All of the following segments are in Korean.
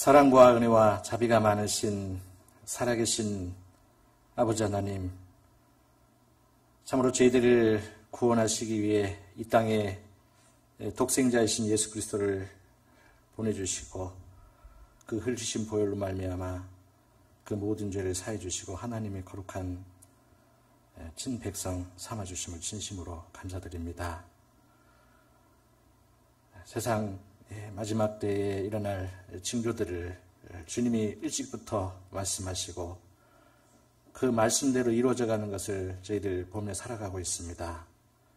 사랑과 은혜와 자비가 많으신 살아계신 아버지 하나님, 참으로 저희들을 구원하시기 위해 이 땅에 독생자이신 예수 그리스도를 보내주시고 그 흘리신 보혈로 말미암아 그 모든 죄를 사해 주시고 하나님의 거룩한 친백성 삼아주심을 진심으로 감사드립니다. 세상 마지막 때에 일어날 징조들을 주님이 일찍부터 말씀하시고 그 말씀대로 이루어져가는 것을 저희들 보며 살아가고 있습니다.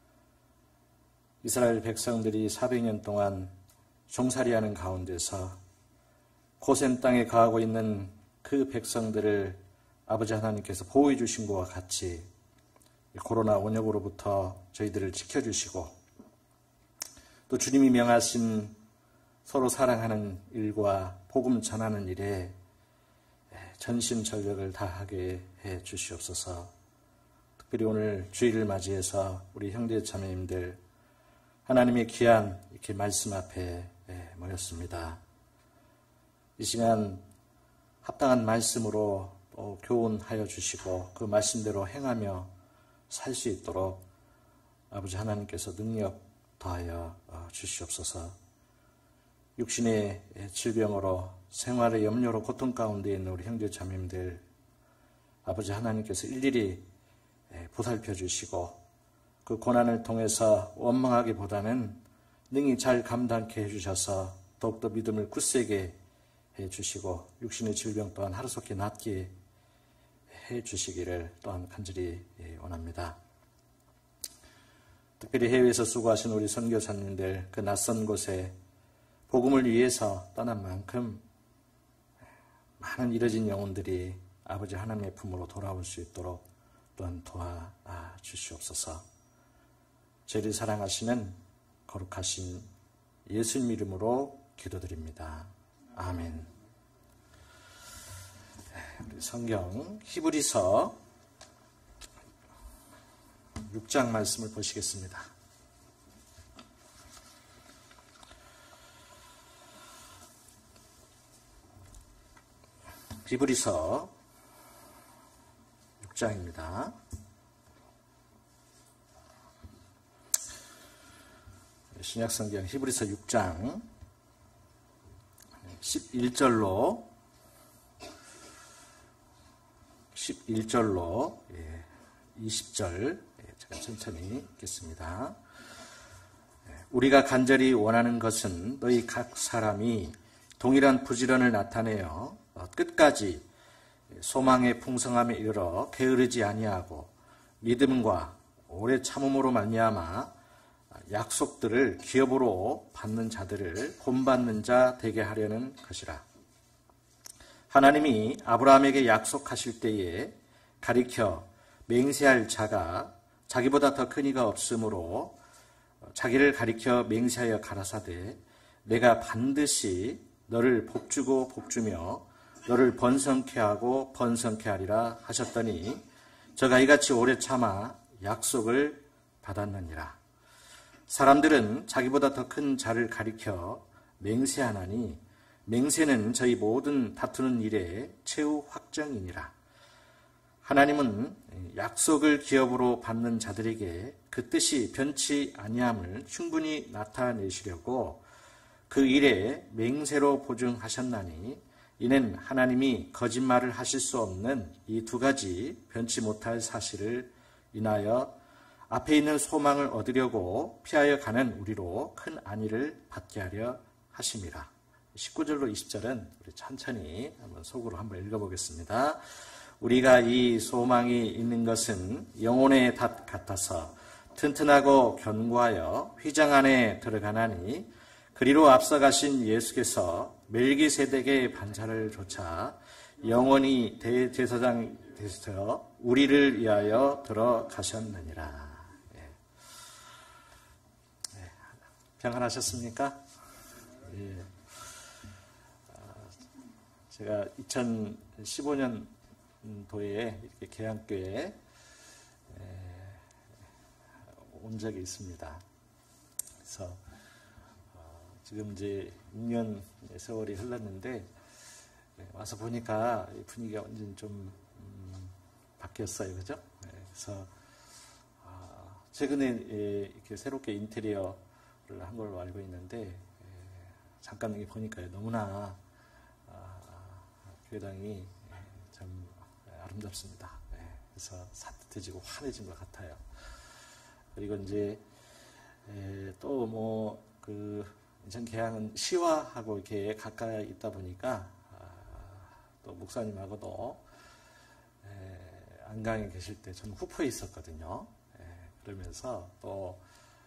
이스라엘 백성들이 400년 동안 종살이하는 가운데서 고센 땅에 거하고 있는 그 백성들을 아버지 하나님께서 보호해 주신 것과 같이 코로나 원역으로부터 저희들을 지켜주시고 또 주님이 명하신 서로 사랑하는 일과 복음 전하는 일에 전심전력을 다하게 해 주시옵소서. 특별히 오늘 주일을 맞이해서 우리 형제 자매님들 하나님의 귀한 이렇게 말씀 앞에 모였습니다. 이 시간 합당한 말씀으로 교훈하여 주시고 그 말씀대로 행하며 살 수 있도록 아버지 하나님께서 능력 더하여 주시옵소서. 육신의 질병으로 생활의 염려로 고통 가운데 있는 우리 형제 자매님들 아버지 하나님께서 일일이 보살펴 주시고 그 고난을 통해서 원망하기보다는 능히 잘 감당케 해주셔서 더욱더 믿음을 굳세게 해주시고 육신의 질병 또한 하루속히 낫게 해주시기를 또한 간절히 원합니다. 특별히 해외에서 수고하신 우리 선교사님들 그 낯선 곳에 복음을 위해서 떠난 만큼 많은 잃어진 영혼들이 아버지 하나님의 품으로 돌아올 수 있도록 또한 도와주시옵소서. 저희를 사랑하시는 거룩하신 예수님 이름으로 기도드립니다. 아멘. 우리 성경 히브리서 6장 말씀을 보시겠습니다. 히브리서 6장입니다. 신약성경 히브리서 6장 11절로 20절 제가 천천히 읽겠습니다. 우리가 간절히 원하는 것은 너희 각 사람이 동일한 부지런을 나타내어 끝까지 소망의 풍성함에 이르러 게으르지 아니하고 믿음과 오래 참음으로 말미암아 약속들을 기업으로 받는 자들을 본받는 자 되게 하려는 것이라. 하나님이 아브라함에게 약속하실 때에 가리켜 맹세할 자가 자기보다 더 큰 이가 없으므로 자기를 가리켜 맹세하여 가라사대 내가 반드시 너를 복주고 복주며 너를 번성케 하고 번성케 하리라 하셨더니 저가 이같이 오래 참아 약속을 받았느니라. 사람들은 자기보다 더 큰 자를 가리켜 맹세하나니 맹세는 저희 모든 다투는 일의 최후 확정이니라. 하나님은 약속을 기업으로 받는 자들에게 그 뜻이 변치 아니함을 충분히 나타내시려고 그 일에 맹세로 보증하셨나니 이는 하나님이 거짓말을 하실 수 없는 이 두 가지 변치 못할 사실을 인하여 앞에 있는 소망을 얻으려고 피하여 가는 우리로 큰 안위를 받게 하려 하심이라. 19절로 20절은 우리 천천히 한번 속으로 한번 읽어보겠습니다. 우리가 이 소망이 있는 것은 영혼의 닷 같아서 튼튼하고 견고하여 휘장 안에 들어가나니 그리로 앞서가신 예수께서 멜기세덱의 반차를 조차 영원히 대제사장 되셔 우리를 위하여 들어가셨느니라. 평안하셨습니까? 예. 제가 2015년도에 이렇게 계양교회에 온 적이 있습니다. 그래서 지금 이제 6년 세월이 흘렀는데 와서 보니까 분위기가 완전 좀 바뀌었어요, 그죠? 그래서 최근에 이렇게 새롭게 인테리어를 한 걸로 알고 있는데 잠깐 여기 보니까요 너무나 교회당이 참 아름답습니다. 그래서 산뜻해지고 환해진 것 같아요. 그리고 이제 또 뭐 그 인천 계양은 시와하고 이렇게 가까이 있다 보니까 또 목사님하고도 안강에 계실 때 저는 후포에 있었거든요. 그러면서 또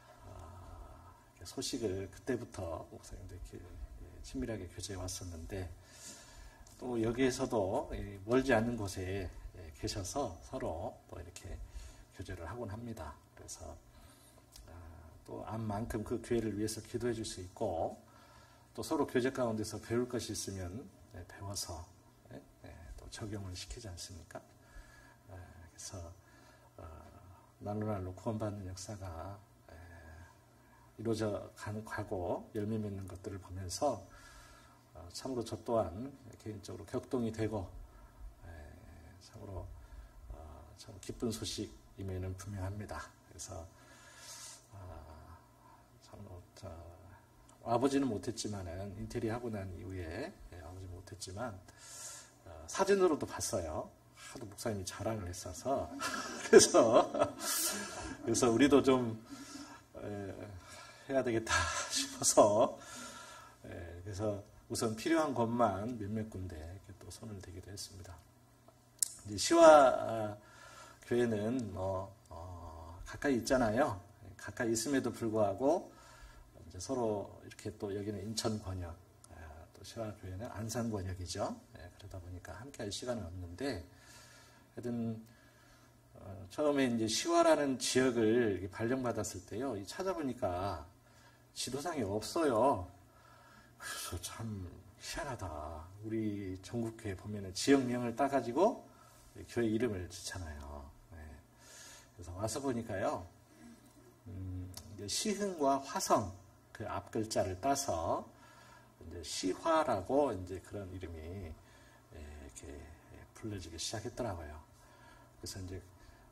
소식을 그때부터 목사님도 이렇게 친밀하게 교제해 왔었는데 또 여기에서도 멀지 않는 곳에 계셔서 서로 또 이렇게 교제를 하곤 합니다. 그래서 또 암만큼 그 교회를 위해서 기도해 줄 수 있고 또 서로 교제 가운데서 배울 것이 있으면 배워서 또 적용을 시키지 않습니까? 그래서 날로 날로 구원받는 역사가 이루어져 가고 열매 맺는 것들을 보면서 참으로 저 또한 개인적으로 격동이 되고 참으로 참 기쁜 소식임에는 분명합니다. 그래서 참으로 와보지는 못했지만은 인테리어 하고 난 이후에 와보지 못했지만 사진으로도 봤어요. 하도 목사님이 자랑을 했어서 그래서 우리도 좀 해야 되겠다 싶어서 그래서 우선 필요한 것만 몇몇 군데 이렇게 또 손을 대기도 했습니다. 이제 시와 교회는 가까이 있잖아요. 가까이 있음에도 불구하고 이제 서로 이렇게 또 여기는 인천 권역, 또 시와 교회는 안산 권역이죠. 그러다 보니까 함께할 시간은 없는데 하여튼 처음에 이제 시와라는 지역을 발령받았을 때요, 찾아보니까 지도상이 없어요. 그래서 참 희한하다. 우리 전국교회 보면은 지역명을 따가지고 교회 이름을 짓잖아요. 그래서 와서 보니까요, 시흥과 화성 그 앞 글자를 따서 이제 시화라고 이제 그런 이름이 이렇게 불려지기 시작했더라고요. 그래서 이제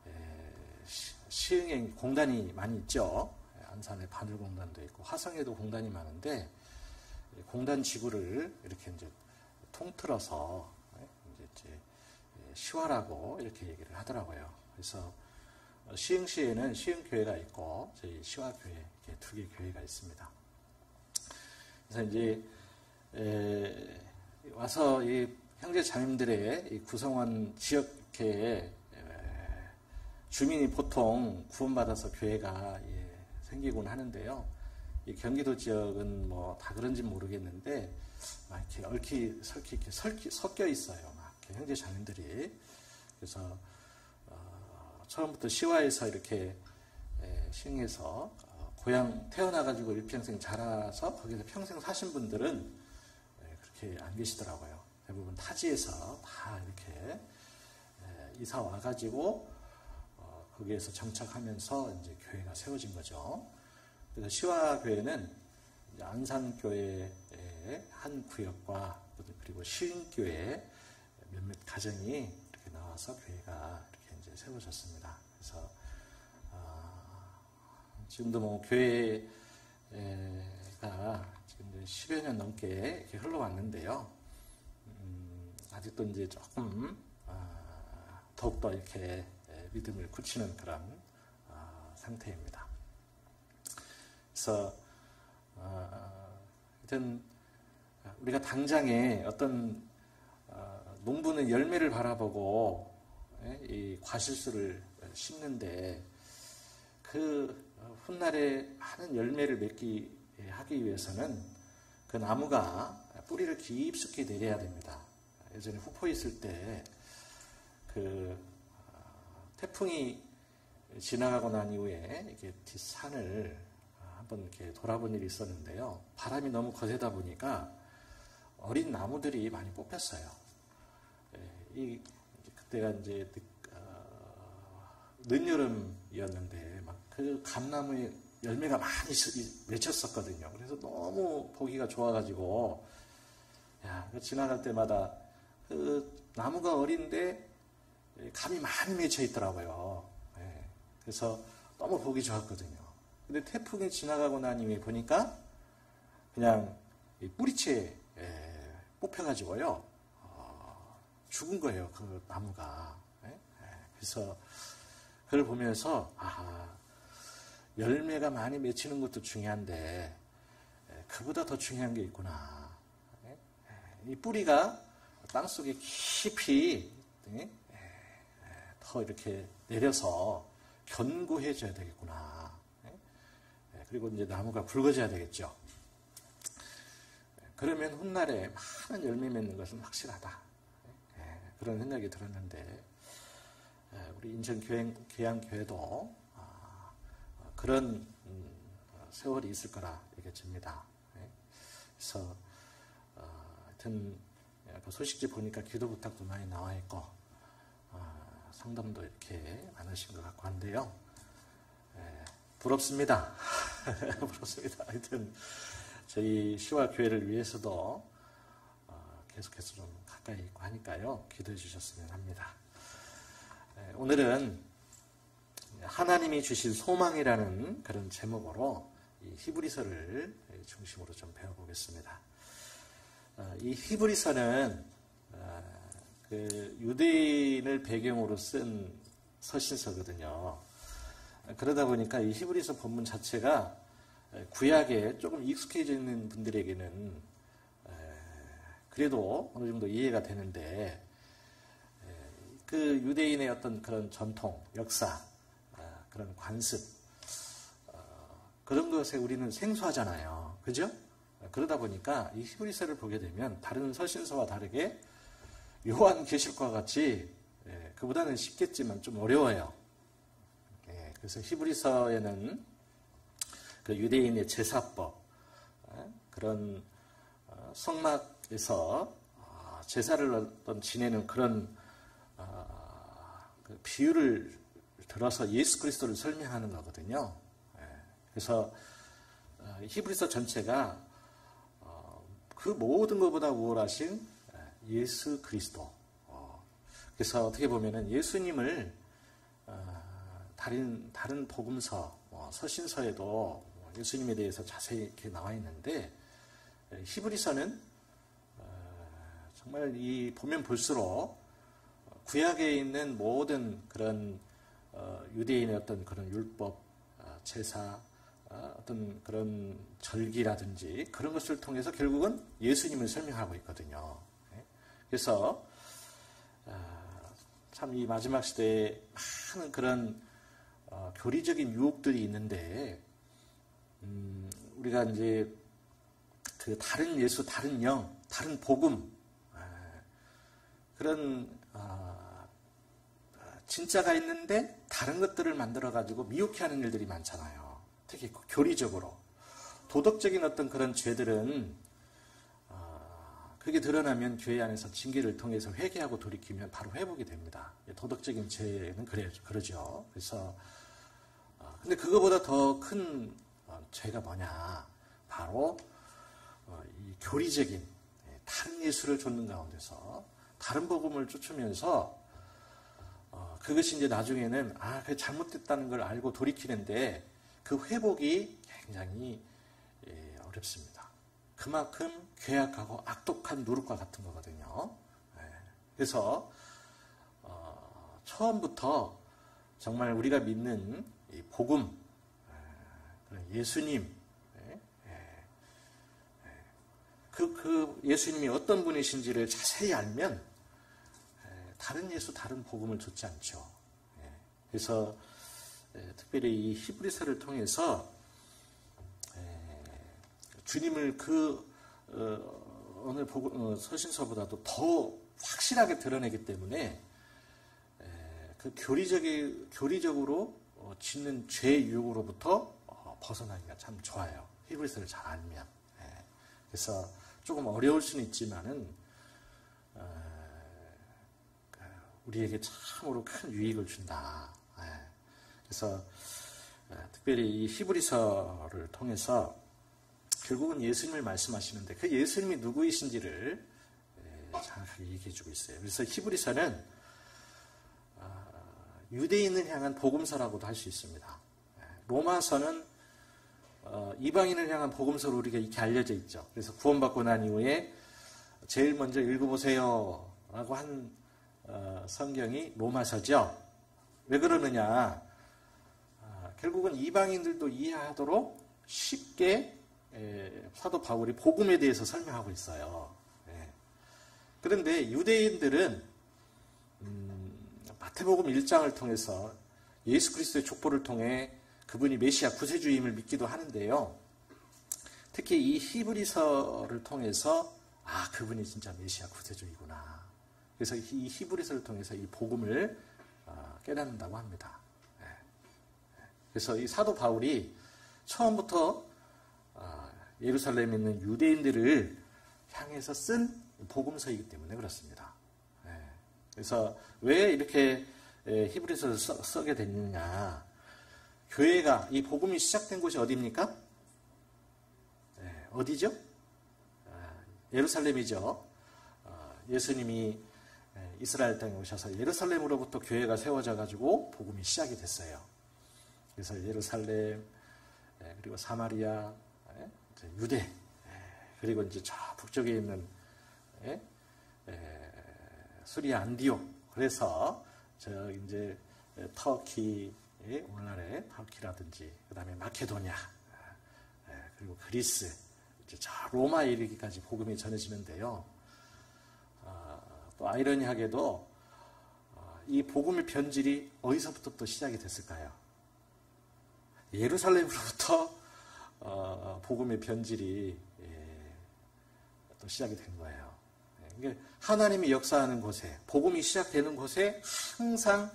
시흥에 공단이 많이 있죠. 안산에 바늘공단도 있고 화성에도 공단이 많은데 공단 지구를 이렇게 이제 통틀어서 이제 시화라고 이렇게 얘기를 하더라고요. 그래서 시흥시에는 시흥교회가 있고 저희 시화교회 이렇게 두 개 교회가 있습니다. 그래서 이제 와서 이 형제 자매들의 이 구성원 지역회에 주민이 보통 구원받아서 교회가 생기곤 하는데요. 이 경기도 지역은 뭐 다 그런지 모르겠는데 막 이렇게 얽히 이렇게 섞여 있어요. 막 이렇게 형제 자매들이. 그래서 처음부터 시와에서 이렇게 시흥에서 고향 태어나가지고 일평생 자라서 거기서 평생 사신 분들은 그렇게 안 계시더라고요. 대부분 타지에서 다 이렇게 이사 와가지고 거기에서 정착하면서 이제 교회가 세워진 거죠. 그래서 시화교회는 안산교회의 한 구역과 그리고 시흥교회 몇몇 가정이 이렇게 나와서 교회가 이렇게 이제 세워졌습니다. 그래서 지금도 뭐 교회가 지금 이제 10여 년 넘게 이렇게 흘러왔는데요. 아직도 이제 조금 더욱더 이렇게 믿음을 굳히는 그런 상태입니다. 그래서 하여튼 우리가 당장에 어떤 농부는 열매를 바라보고 이 과실수를 심는데 그 훗날에 하는 열매를 맺기 하기 위해서는 그 나무가 뿌리를 깊숙이 내려야 됩니다. 예전에 후포에 있을 때 그 태풍이 지나가고 난 이후에 이렇게 뒷산을 한번 이렇게 돌아본 일이 있었는데요. 바람이 너무 거세다 보니까 어린 나무들이 많이 뽑혔어요. 그때가 이제 늦여름이었는데 막 그 감나무에 열매가 많이 맺혔었거든요. 그래서 너무 보기가 좋아가지고 지나갈 때마다 그 나무가 어린데 감이 많이 맺혀 있더라고요. 그래서 너무 보기 좋았거든요. 근데 태풍이 지나가고 난 이후에 보니까 그냥 뿌리채 뽑혀가지고요. 죽은 거예요, 그 나무가. 그래서 그걸 보면서 열매가 많이 맺히는 것도 중요한데 그보다 더 중요한 게 있구나. 이 뿌리가 땅속에 깊이 더 이렇게 내려서 견고해져야 되겠구나. 그리고 이제 나무가 굵어져야 되겠죠. 그러면 훗날에 많은 열매 맺는 것은 확실하다. 그런 생각이 들었는데 우리 인천 계양교회도 그런 세월이 있을 거라 얘기해집니다. 그래서 하여튼 그 소식지 보니까 기도 부탁도 많이 나와 있고 상담도 이렇게 많으신 것 같고 한데요. 부럽습니다. 부럽습니다. 하여튼 저희 시와 교회를 위해서도 계속해서 좀 가까이 있고 하니까요. 기도해 주셨으면 합니다. 오늘은 하나님이 주신 소망이라는 그런 제목으로 이 히브리서를 중심으로 좀 배워보겠습니다. 이 히브리서는 그 유대인을 배경으로 쓴 서신서거든요. 그러다 보니까 이 히브리서 본문 자체가 구약에 조금 익숙해져 있는 분들에게는 그래도 어느 정도 이해가 되는데 그 유대인의 어떤 그런 전통, 역사, 그런 관습 그런 것에 우리는 생소하잖아요. 그죠? 그러다 보니까 이 히브리서를 보게 되면 다른 서신서와 다르게 요한계시록과 같이 그보다는 쉽겠지만 좀 어려워요. 그래서 히브리서에는 그 유대인의 제사법, 그런 성막에서 제사를 어떤 지내는 그런 그 비유를 들어서 예수 그리스도를 설명하는 거거든요. 그래서 히브리서 전체가 그 모든 것보다 우월하신 예수 그리스도. 그래서 어떻게 보면은 예수님을 다른 복음서, 서신서에도 예수님에 대해서 자세히 이렇게 나와 있는데 히브리서는 정말 이 보면 볼수록 구약에 있는 모든 그런 유대인의 어떤 그런 율법, 제사, 어떤 그런 절기라든지 그런 것을 통해서 결국은 예수님을 설명하고 있거든요. 그래서 참 이 마지막 시대에 많은 그런 교리적인 유혹들이 있는데 우리가 이제 그 다른 예수, 다른 영, 다른 복음 그런 진짜가 있는데 다른 것들을 만들어 가지고 미혹해하는 일들이 많잖아요. 특히 교리적으로 도덕적인 어떤 그런 죄들은 그게 드러나면 교회 안에서 징계를 통해서 회개하고 돌이키면 바로 회복이 됩니다. 도덕적인 죄는 그러죠. 그래서 근데 그거보다 더 큰 죄가 뭐냐? 바로 이 교리적인 다른 예수를 좇는 가운데서 다른 복음을 쫓으면서 그것이 이제 나중에는 그게 잘못됐다는 걸 알고 돌이키는데 그 회복이 굉장히 어렵습니다. 그만큼 괴악하고 악독한 누룩과 같은 거거든요. 그래서 처음부터 정말 우리가 믿는 이 복음, 예수님, 그 예수님이 어떤 분이신지를 자세히 알면 다른 예수, 다른 복음을 좇지 않죠. 그래서 특별히 이 히브리서를 통해서 주님을 그 어느 서신서보다도 더 확실하게 드러내기 때문에 그 교리적으로 짓는 죄 유혹으로부터 벗어나기가 참 좋아요. 히브리서를 잘 알면. 그래서 조금 어려울 수는 있지만은 우리에게 참으로 큰 유익을 준다. 그래서 특별히 이 히브리서를 통해서 결국은 예수님을 말씀하시는데 그 예수님이 누구이신지를 정확하게 얘기해주고 있어요. 그래서 히브리서는 유대인을 향한 복음서라고도 할 수 있습니다. 로마서는 이방인을 향한 복음서로 우리가 이렇게 알려져 있죠. 그래서 구원받고 난 이후에 제일 먼저 읽어보세요 라고 한 성경이 로마서죠. 왜 그러느냐, 결국은 이방인들도 이해하도록 쉽게 사도 바울이 복음에 대해서 설명하고 있어요. 그런데 유대인들은 마태복음 1장을 통해서 예수 그리스도의 족보를 통해 그분이 메시아 구세주임을 믿기도 하는데요. 특히 이 히브리서를 통해서 그분이 진짜 메시아 구세주이구나. 그래서 이 히브리서를 통해서 이 복음을 깨닫는다고 합니다. 그래서 이 사도 바울이 처음부터 예루살렘에 있는 유대인들을 향해서 쓴 복음서이기 때문에 그렇습니다. 그래서 왜 이렇게 히브리서를 쓰게 됐느냐. 교회가, 이 복음이 시작된 곳이 어디입니까? 어디죠? 예루살렘이죠. 예수님이 이스라엘 땅에 오셔서 예루살렘으로부터 교회가 세워져 가지고 복음이 시작이 됐어요. 그래서 예루살렘, 그리고 사마리아, 유대, 그리고 이제 저 북쪽에 있는 수리아 안디옥, 그래서 저 이제 터키, 오늘날의 터키라든지 그 다음에 마케도니아, 그리고 그리스, 이제 저 로마에 이르기까지 복음이 전해지는데요. 또 아이러니하게도 이 복음의 변질이 어디서부터 또 시작이 됐을까요? 예루살렘으로부터 복음의 변질이 또 시작이 된 거예요. 하나님이 역사하는 곳에, 복음이 시작되는 곳에 항상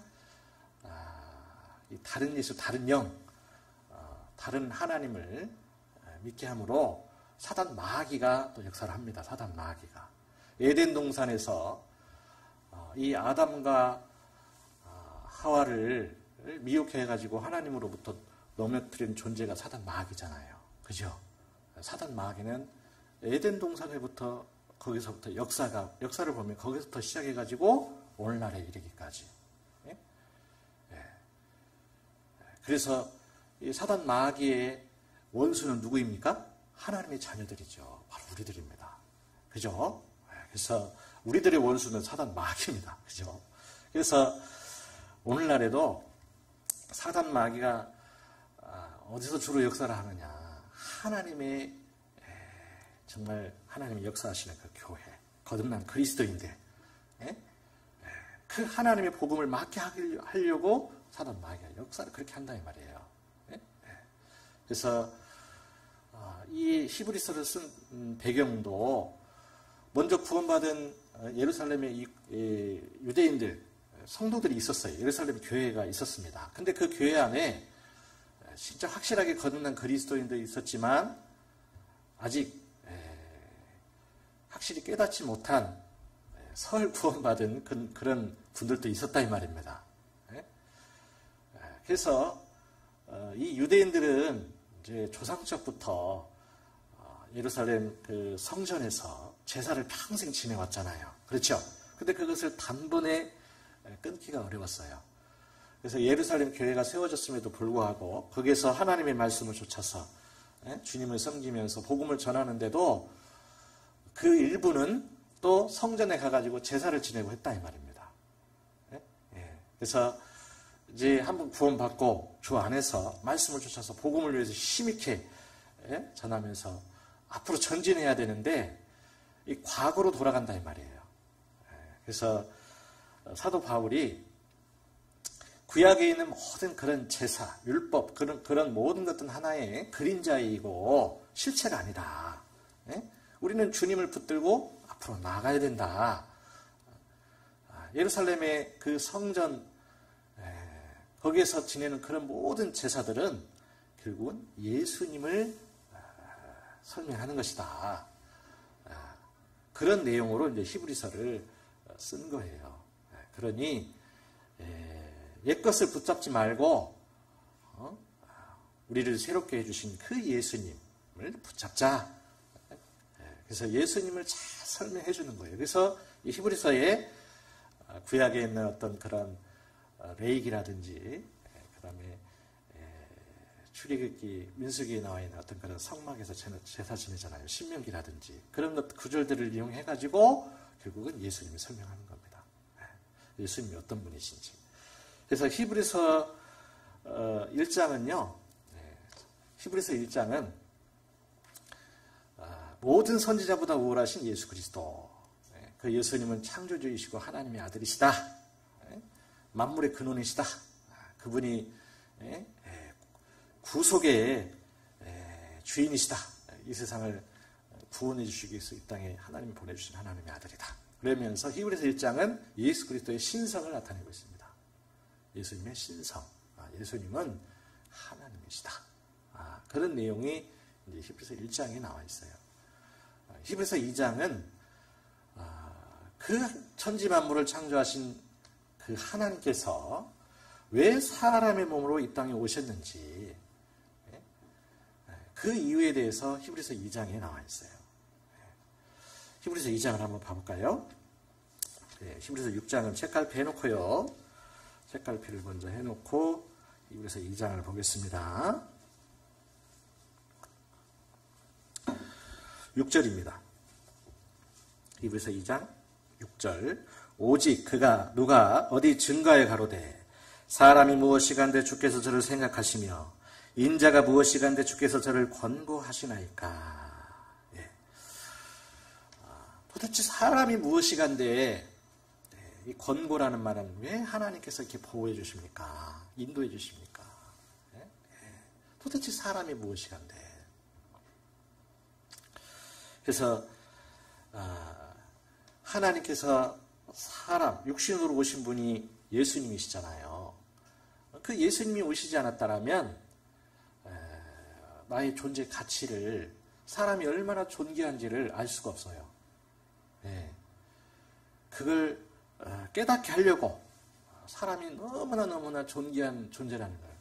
다른 예수, 다른 영, 다른 하나님을 믿게 함으로 사단 마귀가 또 역사를 합니다. 사단 마귀가. 에덴 동산에서 이 아담과 하와를 미혹해 해가지고 하나님으로부터 넘어뜨린 존재가 사단 마귀잖아요. 그죠? 사단 마귀는 에덴 동산에부터 거기서부터 역사를 보면 거기서부터 시작해가지고 오늘날에 이르기까지. 그래서 이 사단 마귀의 원수는 누구입니까? 하나님의 자녀들이죠. 바로 우리들입니다. 그죠? 그래서 우리들의 원수는 사단 마귀입니다. 그죠? 그래서 오늘날에도 사단 마귀가 어디서 주로 역사를 하느냐? 하나님의, 정말 하나님이 역사하시는 그 교회, 거듭난 그리스도인들, 그 하나님의 복음을 막게 하려고 사단 마귀가 역사를 그렇게 한다 이 말이에요. 그래서 이 히브리서를 쓴 배경도 먼저 구원받은 예루살렘의 유대인들, 성도들이 있었어요. 예루살렘 교회가 있었습니다. 근데 그 교회 안에 진짜 확실하게 거듭난 그리스도인들이 있었지만 아직 확실히 깨닫지 못한 설 구원받은 그런 분들도 있었다 이 말입니다. 그래서 이 유대인들은 이제 조상적부터 예루살렘 그 성전에서 제사를 평생 지내왔잖아요. 그렇죠? 근데 그것을 단번에 끊기가 어려웠어요. 그래서 예루살렘 교회가 세워졌음에도 불구하고 거기에서 하나님의 말씀을 좇아서 주님을 섬기면서 복음을 전하는데도 그 일부는 또 성전에 가가지고 제사를 지내고 했다 이 말입니다. 그래서 이제 한번 구원받고 주 안에서 말씀을 좇아서 복음을 위해서 힘있게 전하면서 앞으로 전진해야 되는데 이 과거로 돌아간다 이 말이에요. 그래서 사도 바울이 구약에 있는 모든 그런 제사, 율법, 그런 모든 것들은 하나의 그림자이고 실체가 아니다. 우리는 주님을 붙들고 앞으로 나아가야 된다. 예루살렘의 그 성전, 거기에서 지내는 그런 모든 제사들은 결국은 예수님을 설명하는 것이다. 그런 내용으로 이제 히브리서를 쓴 거예요. 그러니 옛것을 붙잡지 말고 우리를 새롭게 해주신 그 예수님을 붙잡자. 그래서 예수님을 잘 설명해 주는 거예요. 그래서 이 히브리서에 구약에 있는 어떤 그런 레이기라든지 그다음에 출애굽기 민수기에 나와 있는 어떤 그런 성막에서 제사 지내잖아요. 신명기라든지 그런 것 구절들을 이용해 가지고 결국은 예수님이 설명하는 겁니다. 예수님이 어떤 분이신지. 그래서 히브리서 1장은요. 히브리서 1장은 모든 선지자보다 우월하신 예수 그리스도. 그 예수님은 창조주이시고 하나님의 아들이시다. 만물의 근원이시다. 그분이 구속의 주인이시다. 이 세상을 구원해 주시기 위해서 이 땅에 하나님이 보내주신 하나님의 아들이다. 그러면서 히브리서 1장은 예수 그리스도의 신성을 나타내고 있습니다. 예수님의 신성. 예수님은 하나님이시다. 그런 내용이 이제 히브리서 1장에 나와 있어요. 히브리서 2장은 그 천지 만물을 창조하신 그 하나님께서 왜 사람의 몸으로 이 땅에 오셨는지 그 이유에 대해서 히브리서 2장에 나와 있어요. 히브리서 2장을 한번 봐볼까요? 히브리서 6장은 책갈피 해놓고요. 책갈피를 먼저 해놓고 히브리서 2장을 보겠습니다. 6절입니다. 히브리서 2장 6절 오직 누가 어디 증거에 가로되 사람이 무엇이간데 주께서 저를 생각하시며 인자가 무엇이간데 주께서 저를 권고하시나이까. 도대체 사람이 무엇이간데 이 권고라는 말은 왜 하나님께서 이렇게 보호해 주십니까? 인도해 주십니까? 도대체 사람이 무엇이간데. 그래서 하나님께서 사람, 육신으로 오신 분이 예수님이시잖아요. 그 예수님이 오시지 않았다면 나의 존재 가치를 사람이 얼마나 존귀한지를 알 수가 없어요. 그걸 깨닫게 하려고 사람이 너무나 존귀한 존재라는 걸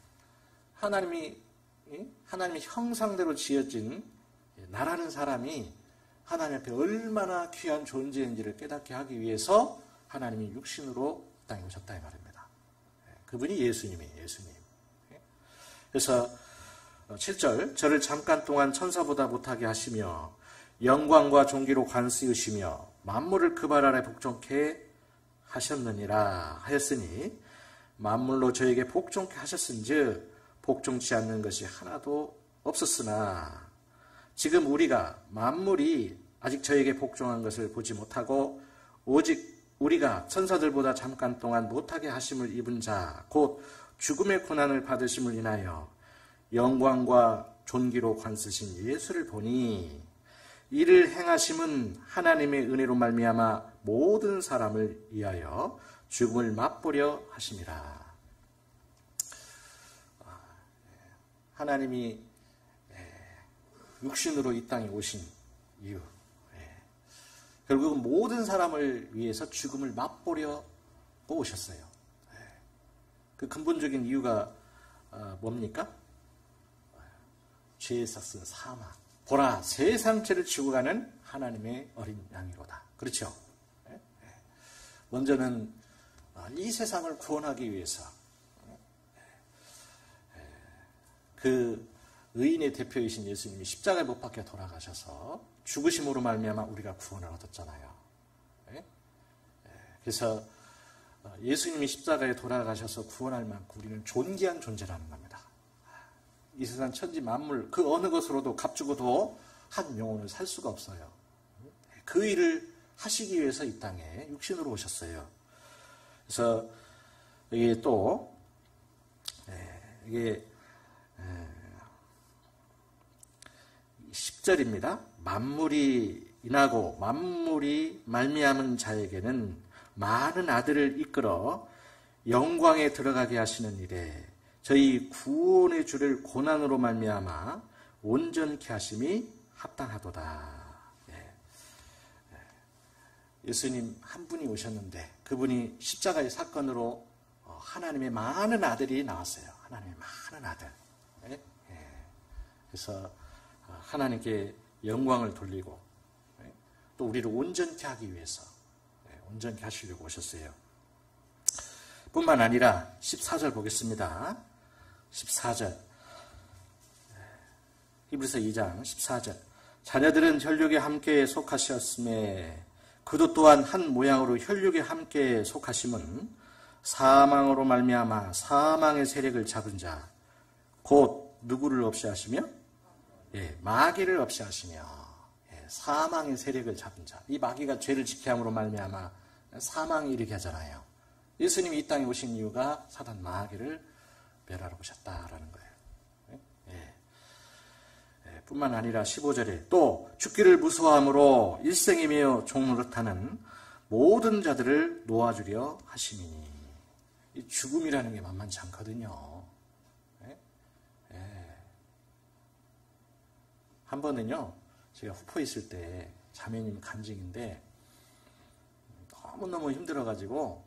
하나님의 형상대로 지어진 나라는 사람이 하나님 앞에 얼마나 귀한 존재인지를 깨닫게 하기 위해서 하나님이 육신으로 땅에 오셨다 이 말입니다. 그분이 예수님이에요. 예수님. 그래서 7절 저를 잠깐 동안 천사보다 못하게 하시며 영광과 존귀로 관쓰시며 만물을 그 발 아래 복종케 하셨느니라 하였으니 만물로 저에게 복종케 하셨은즉 복종치 않는 것이 하나도 없었으나 지금 우리가 만물이 아직 저에게 복종한 것을 보지 못하고 오직 우리가 천사들보다 잠깐 동안 못하게 하심을 입은 자 곧 죽음의 고난을 받으심을 인하여 영광과 존귀로 관쓰신 예수를 보니 이를 행하심은 하나님의 은혜로 말미암아 모든 사람을 위하여 죽음을 맛보려 하심이라. 하나님이 육신으로 이 땅에 오신 이유, 결국은 모든 사람을 위해서 죽음을 맛보려 오셨어요. 그 근본적인 이유가 뭡니까? 죄에 싹쓴 사망. 보라, 세상죄를 지고 가는 하나님의 어린 양이로다. 그렇죠? 먼저는 이 세상을 구원하기 위해서 그 의인의 대표이신 예수님이 십자가에 못 박혀 돌아가셔서 죽으심으로 말미암아 우리가 구원을 얻었잖아요. 그래서 예수님이 십자가에 돌아가셔서 구원할 만큼 우리는 존귀한 존재라는 겁니다. 이 세상 천지 만물 그 어느 것으로도 값주고도 한 영혼을 살 수가 없어요. 그 일을 하시기 위해서 이 땅에 육신으로 오셨어요. 그래서 이게 또 이게 10절입니다. 만물이 인하고 만물이 말미암은 자에게는 많은 아들을 이끌어 영광에 들어가게 하시는 일에 저희 구원의 주를 고난으로 말미암아 온전케 하심이 합당하도다. 예수님 한 분이 오셨는데 그분이 십자가의 사건으로 하나님의 많은 아들이 나왔어요. 하나님의 많은 아들. 그래서 하나님께 영광을 돌리고 또 우리를 온전케 하기 위해서 온전케 하시려고 오셨어요. 뿐만 아니라 14절 보겠습니다. 14절 히브리서 2장 14절 자녀들은 혈육에 함께 속하셨음에 그도 또한 한 모양으로 혈육에 함께 속하심은 사망으로 말미암아 사망의 세력을 잡은 자 곧 누구를 없이 하시며 마귀를 없이 하시며 사망의 세력을 잡은 자. 이 마귀가 죄를 지게 함으로 말미암아 사망에 이르게 하잖아요. 예수님이 이 땅에 오신 이유가 사단 마귀를 멸하러 오셨다라는 거예요. 뿐만 아니라 15절에 또 죽기를 무서워함으로 일생이며 종노릇하는 모든 자들을 놓아주려 하심이니. 이 죽음이라는 게 만만치 않거든요. 한 번은요, 제가 후포에 있을 때 자매님 간증인데 너무너무 힘들어가지고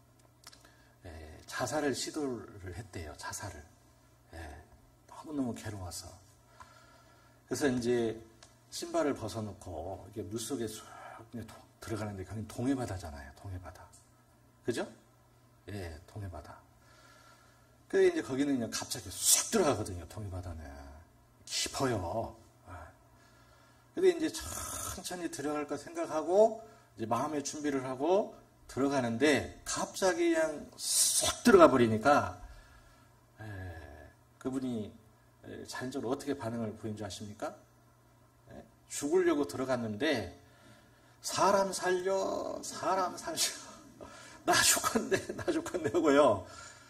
자살을 시도를 했대요. 자살을. 너무너무 괴로워서. 그래서 이제 신발을 벗어놓고 이게 물속에 쑥 들어가는데 거긴 동해바다잖아요. 동해바다. 그죠? 동해바다. 근데 이제 거기는 갑자기 쑥 들어가거든요. 동해바다는. 깊어요. 근데 이제 천천히 들어갈까 생각하고 이제 마음의 준비를 하고 들어가는데 갑자기 그냥 쏙 들어가 버리니까 그분이 자연적으로 어떻게 반응을 보인 줄 아십니까? 죽으려고 들어갔는데 사람 살려 나 죽겠네 하고요.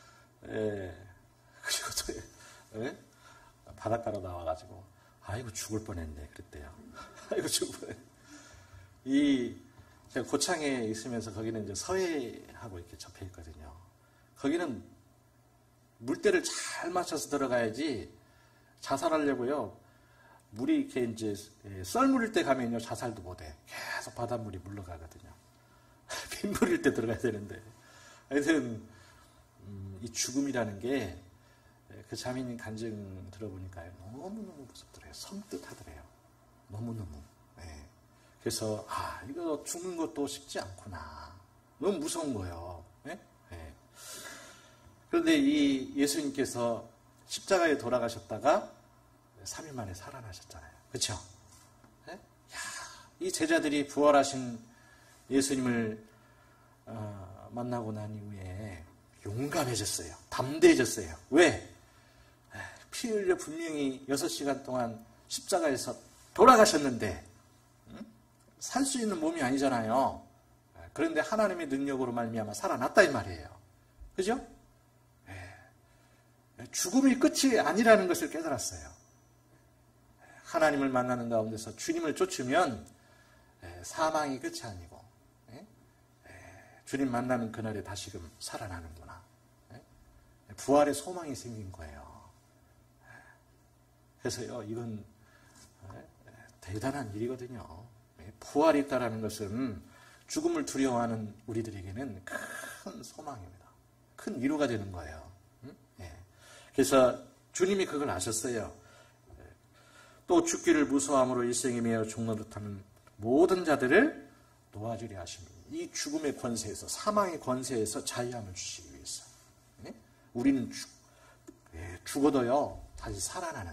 그리고 또 바닷가로 나와가지고 아이고 죽을 뻔했네 그랬대요. 아이고 죽을 뻔했네. 제가 고창에 있으면서 거기는 이제 서해하고 이렇게 접해 있거든요. 거기는 물때를 잘 맞춰서 들어가야지 자살하려고요. 물이 이렇게 이제 썰물일 때 가면요 자살도 못해. 계속 바닷물이 물러가거든요. 빗물일 때 들어가야 되는데. 하여튼 이 죽음이라는 게 그 자매님 간증 들어보니까 너무너무 무섭더래요. 섬뜩하더래요. 너무너무. 그래서 이거 죽는 것도 쉽지 않구나. 너무 무서운 거예요. 그런데 이 예수님께서 십자가에 돌아가셨다가 3일 만에 살아나셨잖아요. 그렇죠? 이 제자들이 부활하신 예수님을 만나고 난 이후에 용감해졌어요. 담대해졌어요. 왜? 피 흘려 분명히 6시간 동안 십자가에서 돌아가셨는데 살 수 있는 몸이 아니잖아요. 그런데 하나님의 능력으로 말미암아 살아났다 이 말이에요. 그죠? 죽음이 끝이 아니라는 것을 깨달았어요. 하나님을 만나는 가운데서 주님을 쫓으면 사망이 끝이 아니고 주님 만나는 그날에 다시금 살아나는구나. 부활의 소망이 생긴 거예요. 그래서요, 이건 대단한 일이거든요. 부활이 있다는 것은 죽음을 두려워하는 우리들에게는 큰 소망입니다. 큰 위로가 되는 거예요. 그래서 주님이 그걸 아셨어요. 또 죽기를 무서워함으로 일생이며 종노릇하는 모든 자들을 놓아주려 하십니다. 이 죽음의 권세에서, 사망의 권세에서 자유함을 주시기 위해서. 우리는 죽어도요 다시 살아나는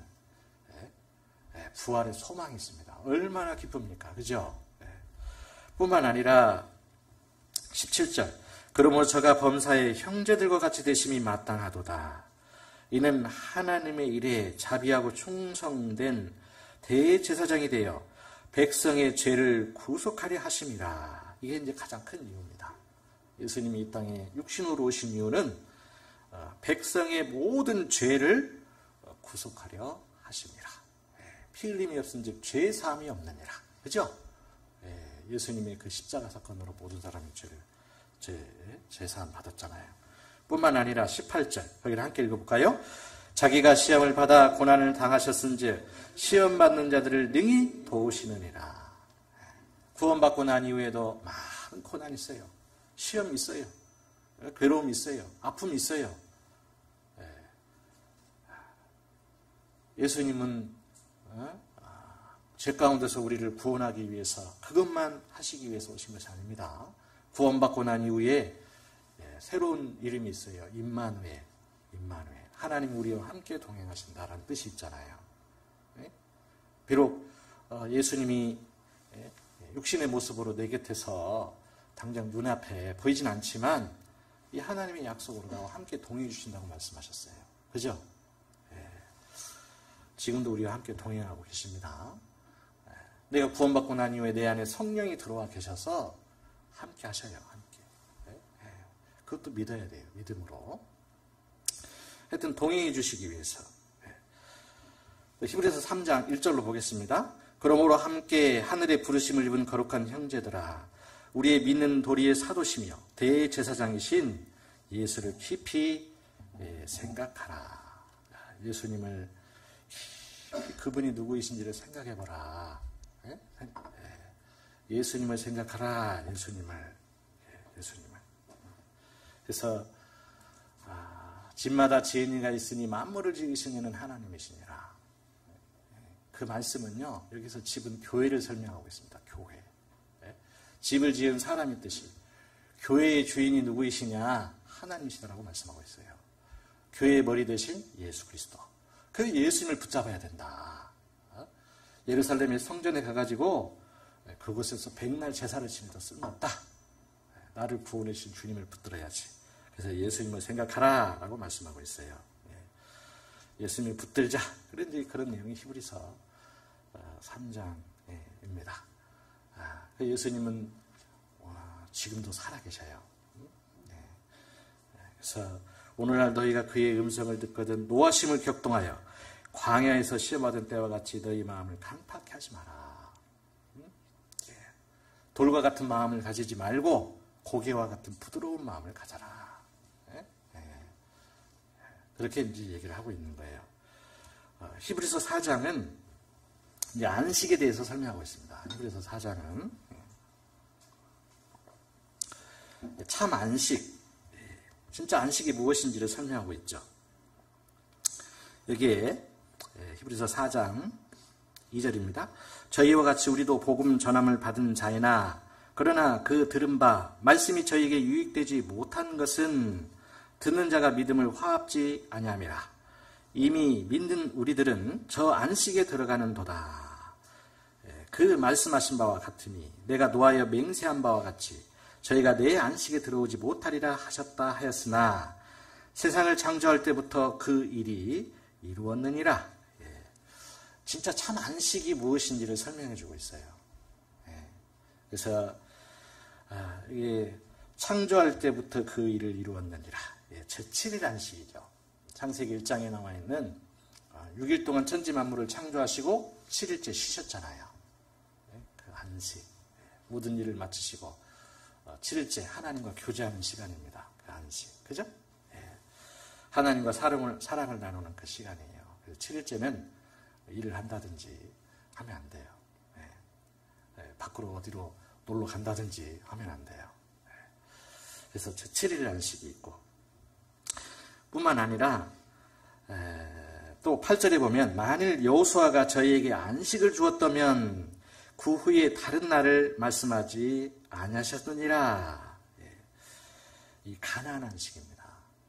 부활의 소망이 있습니다. 얼마나 기쁩니까? 그죠? 뿐만 아니라 17절 그러므로 저가 범사의 형제들과 같이 되심이 마땅하도다. 이는 하나님의 일에 자비하고 충성된 대제사장이 되어 백성의 죄를 구속하려 하심이라. 이게 이제 가장 큰 이유입니다. 예수님이 이 땅에 육신으로 오신 이유는 백성의 모든 죄를 구속하려 하심이라. 피 흘림이 없은즉 죄 사함이 없느니라. 그죠? 예수님의 그 십자가 사건으로 모든 사람이 죄 사함 받았잖아요. 뿐만 아니라 18절 거기를 함께 읽어볼까요? 자기가 시험을 받아 고난을 당하셨은즉 시험 받는 자들을 능히 도우시느니라. 구원받고 난 이후에도 많은 고난이 있어요. 시험이 있어요. 괴로움이 있어요. 아픔이 있어요. 예수님은 죄 가운데서 우리를 구원하기 위해서 그것만 하시기 위해서 오신 것이 아닙니다. 구원받고 난 이후에 새로운 이름이 있어요. 임마누엘. 하나님 우리와 함께 동행하신다라는 뜻이 있잖아요. 비록 예수님이 육신의 모습으로 내 곁에서 당장 눈앞에 보이진 않지만 이 하나님의 약속으로 나와 함께 동행해 주신다고 말씀하셨어요. 그죠? 지금도 우리와 함께 동행하고 계십니다. 내가 구원받고 난 이후에 내 안에 성령이 들어와 계셔서 함께 하셔요. 함께. 그것도 믿어야 돼요. 믿음으로. 하여튼 동행해 주시기 위해서. 히브리서 3장 1절로 보겠습니다. 그러므로 함께 하늘의 부르심을 입은 거룩한 형제들아, 우리의 믿는 도리의 사도시며 대제사장이신 예수를 깊이 생각하라. 예수님을 그분이 누구이신지를 생각해보라. 예수님을 생각하라. 예수님을. 그래서 집마다 지은이가 있으니 만물을 지으신 이는 하나님이시니라. 그 말씀은요, 여기서 집은 교회를 설명하고 있습니다. 교회. 집을 지은 사람의 뜻이 교회의 주인이 누구이시냐? 하나님이시다라고 말씀하고 있어요. 교회의 머리 대신 예수 그리스도. 그 예수님을 붙잡아야 된다. 예루살렘의 성전에 가가지고 그곳에서 백날 제사를 지내도 쓸모없다. 나를 구원해 주신 주님을 붙들어야지. 그래서 예수님을 생각하라 라고 말씀하고 있어요. 예수님을 붙들자. 그런 내용이 히브리서 3장입니다. 예수님은 지금도 살아계셔요. 그래서 오늘날 너희가 그의 음성을 듣거든 노하심을 격동하여 광야에서 시험하던 때와 같이 너희 마음을 강팍해 하지 마라. 돌과 같은 마음을 가지지 말고 고개와 같은 부드러운 마음을 가져라. 그렇게 이제 얘기를 하고 있는 거예요. 히브리서 4장은 이제 안식에 대해서 설명하고 있습니다. 히브리서 4장은 참 안식, 진짜 안식이 무엇인지를 설명하고 있죠. 여기에 히브리서 4장 2절입니다. 저희와 같이 우리도 복음 전함을 받은 자이나 그러나 그 들은 바 말씀이 저희에게 유익되지 못한 것은 듣는 자가 믿음을 화합지 아니함이라. 이미 믿는 우리들은 저 안식에 들어가는 도다. 그 말씀하신 바와 같으니 내가 노하여 맹세한 바와 같이 저희가 내 안식에 들어오지 못하리라 하셨다 하였으나 세상을 창조할 때부터 그 일이 이루었느니라. 진짜 참 안식이 무엇인지를 설명해 주고 있어요. 그래서 이게 창조할 때부터 그 일을 이루었느니라. 제7일 안식이죠. 창세기 1장에 나와 있는 6일 동안 천지 만물을 창조하시고 7일째 쉬셨잖아요. 그 안식. 모든 일을 마치시고 7일째 하나님과 교제하는 시간입니다. 그 안식. 그죠? 하나님과 사랑을 나누는 그 시간이에요. 그래서 7일째는 일을 한다든지 하면 안 돼요. 밖으로 어디로 놀러 간다든지 하면 안 돼요. 그래서 7일 안식이 있고 뿐만 아니라 또 8절에 보면 만일 여호수아가 저희에게 안식을 주었다면 그 후에 다른 날을 말씀하지 아니하셨느니라. 이 가나안 안식입니다.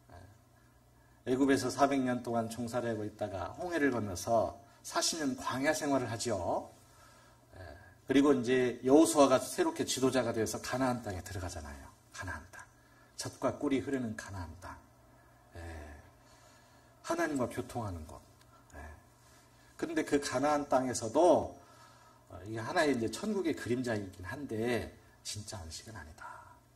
애굽에서 400년 동안 종살이 하고 있다가 홍해를 건너서 40년 광야 생활을 하죠. 그리고 이제 여호수아가 새롭게 지도자가 되어서 가나안 땅에 들어가잖아요. 가나안 땅. 젖과 꿀이 흐르는 가나안 땅. 하나님과 교통하는 곳. 그런데 그 가나안 땅에서도 이게 하나의 이제 천국의 그림자이긴 한데 진짜 안식은 아니다.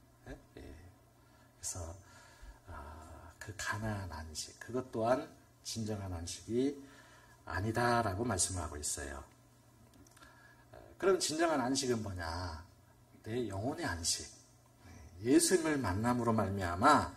그래서 그 가나안 안식, 그것 또한 진정한 안식이 아니다라고 말씀을 하고 있어요. 그럼 진정한 안식은 뭐냐? 내 영혼의 안식. 예수님을 만남으로 말미암아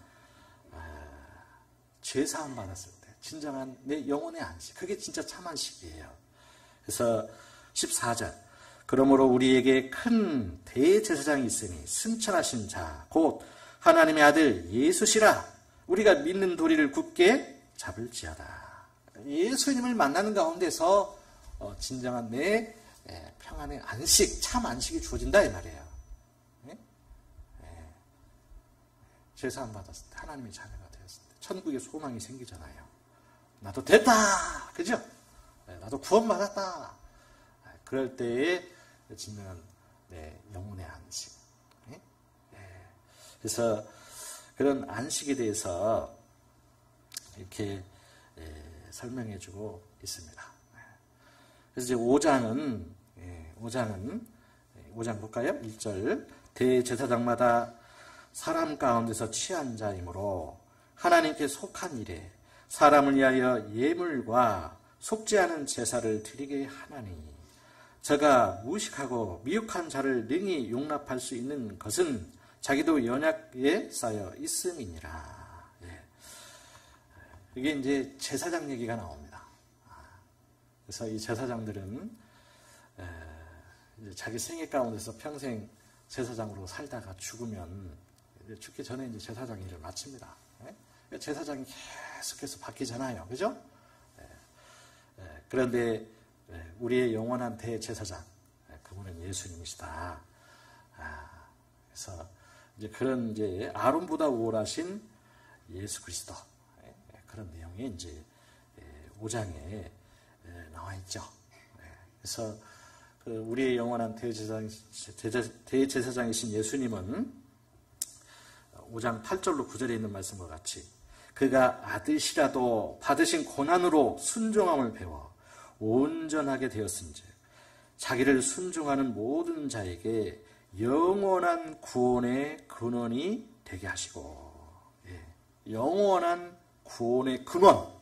죄 사함 받았을 때 진정한 내 영혼의 안식. 그게 진짜 참 안식이에요. 그래서 14절. 그러므로 우리에게 큰 대제사장이 있으니 승천하신 자 곧 하나님의 아들 예수시라. 우리가 믿는 도리를 굳게 잡을지어다. 예수님을 만나는 가운데서 진정한 내 평안의 안식, 참 안식이 주어진다 이 말이에요. 제사 안 받았을 때, 하나님의 자녀가 되었을 때 천국의 소망이 생기잖아요. 나도 됐다, 그죠? 나도 구원받았다. 그럴 때에 짓는 영혼의 안식. 그래서 그런 안식에 대해서 이렇게 설명해주고 있습니다. 그래서 이제 5장 볼까요? 1절. 대제사장마다 사람 가운데서 취한 자이므로 하나님께 속한 일에 사람을 위하여 예물과 속지 않은 제사를 드리게 하나니 저가 무식하고 미혹한 자를 능히 용납할 수 있는 것은 자기도 연약에 쌓여 있음이니라. 이게 이제 제사장 얘기가 나옵니다. 그래서 이 제사장들은 자기 생애 가운데서 평생 제사장으로 살다가 죽으면 죽기 전에 이제 제사장 일을 마칩니다. 제사장이 계속해서 바뀌잖아요, 그죠? 그런데 우리의 영원한 대제사장, 그분은 예수님이시다. 그래서 이제 그런 이제 아론보다 우월하신 예수 그리스도, 그런 내용이 이제 5장에 나와 있죠. 그래서 우리의 영원한 대제사장이신 예수님은 5장 8절로 9절에 있는 말씀과 같이 그가 아드시라도 받으신 고난으로 순종함을 배워 온전하게 되었은즉 자기를 순종하는 모든 자에게 영원한 구원의 근원이 되게 하시고, 영원한 구원의 근원,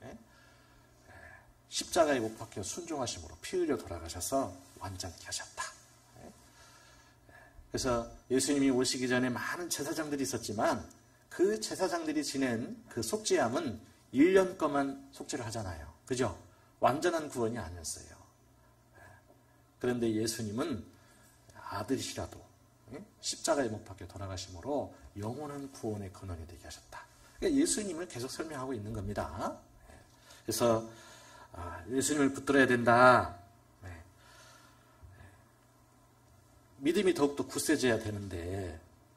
십자가에 못 박혀 순종하심으로 피 흘려 돌아가셔서 완전케 하셨다. 그래서 예수님이 오시기 전에 많은 제사장들이 있었지만 그 제사장들이 지낸 그 속죄함은 1년 동안 속죄를 하잖아요. 그죠? 완전한 구원이 아니었어요. 그런데 예수님은 아들이시라도 십자가에 못 박혀 돌아가심으로 영원한 구원의 근원이 되게 하셨다. 그러니까 예수님을 계속 설명하고 있는 겁니다. 그래서 예수님을 붙들어야 된다. 믿음이 더욱더 굳세져야 되는데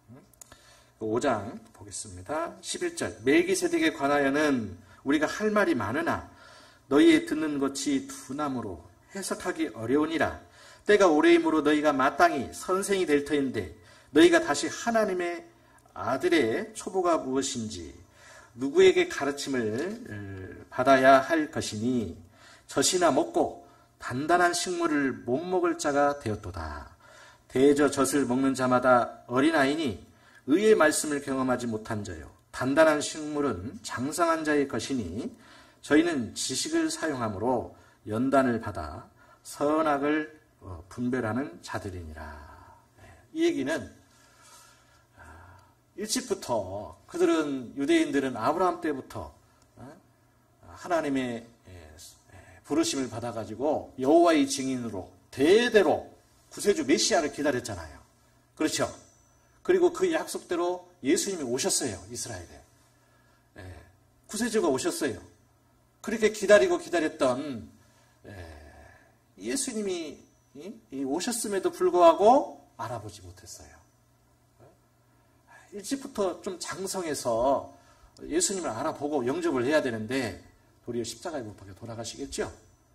5장 보겠습니다. 11절. 멜기세덱에 관하여는 우리가 할 말이 많으나 너희의 듣는 것이 둔함으로 해석하기 어려우니라. 때가 오래이므로 너희가 마땅히 선생이 될 터인데 너희가 다시 하나님의 아들의 초보가 무엇인지 누구에게 가르침을 받아야 할 것이니 젖이나 먹고 단단한 식물을 못 먹을 자가 되었도다. 대저 젖을 먹는 자마다 어린아이니 의의 말씀을 경험하지 못한 자요. 단단한 식물은 장성한 자의 것이니 저희는 지식을 사용함으로 연단을 받아 선악을 분별하는 자들이니라. 이 얘기는 일찍부터 그들은 유대인들은 아브라함 때부터 하나님의 부르심을 받아가지고 여호와의 증인으로 대대로 구세주 메시아를 기다렸잖아요. 그렇죠? 그리고 그 약속대로 예수님이 오셨어요. 이스라엘에. 구세주가 오셨어요. 그렇게 기다리고 기다렸던 예수님이 오셨음에도 불구하고 알아보지 못했어요. 일찍부터 좀 장성해서 예수님을 알아보고 영접을 해야 되는데 도리어 십자가에 못 박혀 돌아가시겠죠?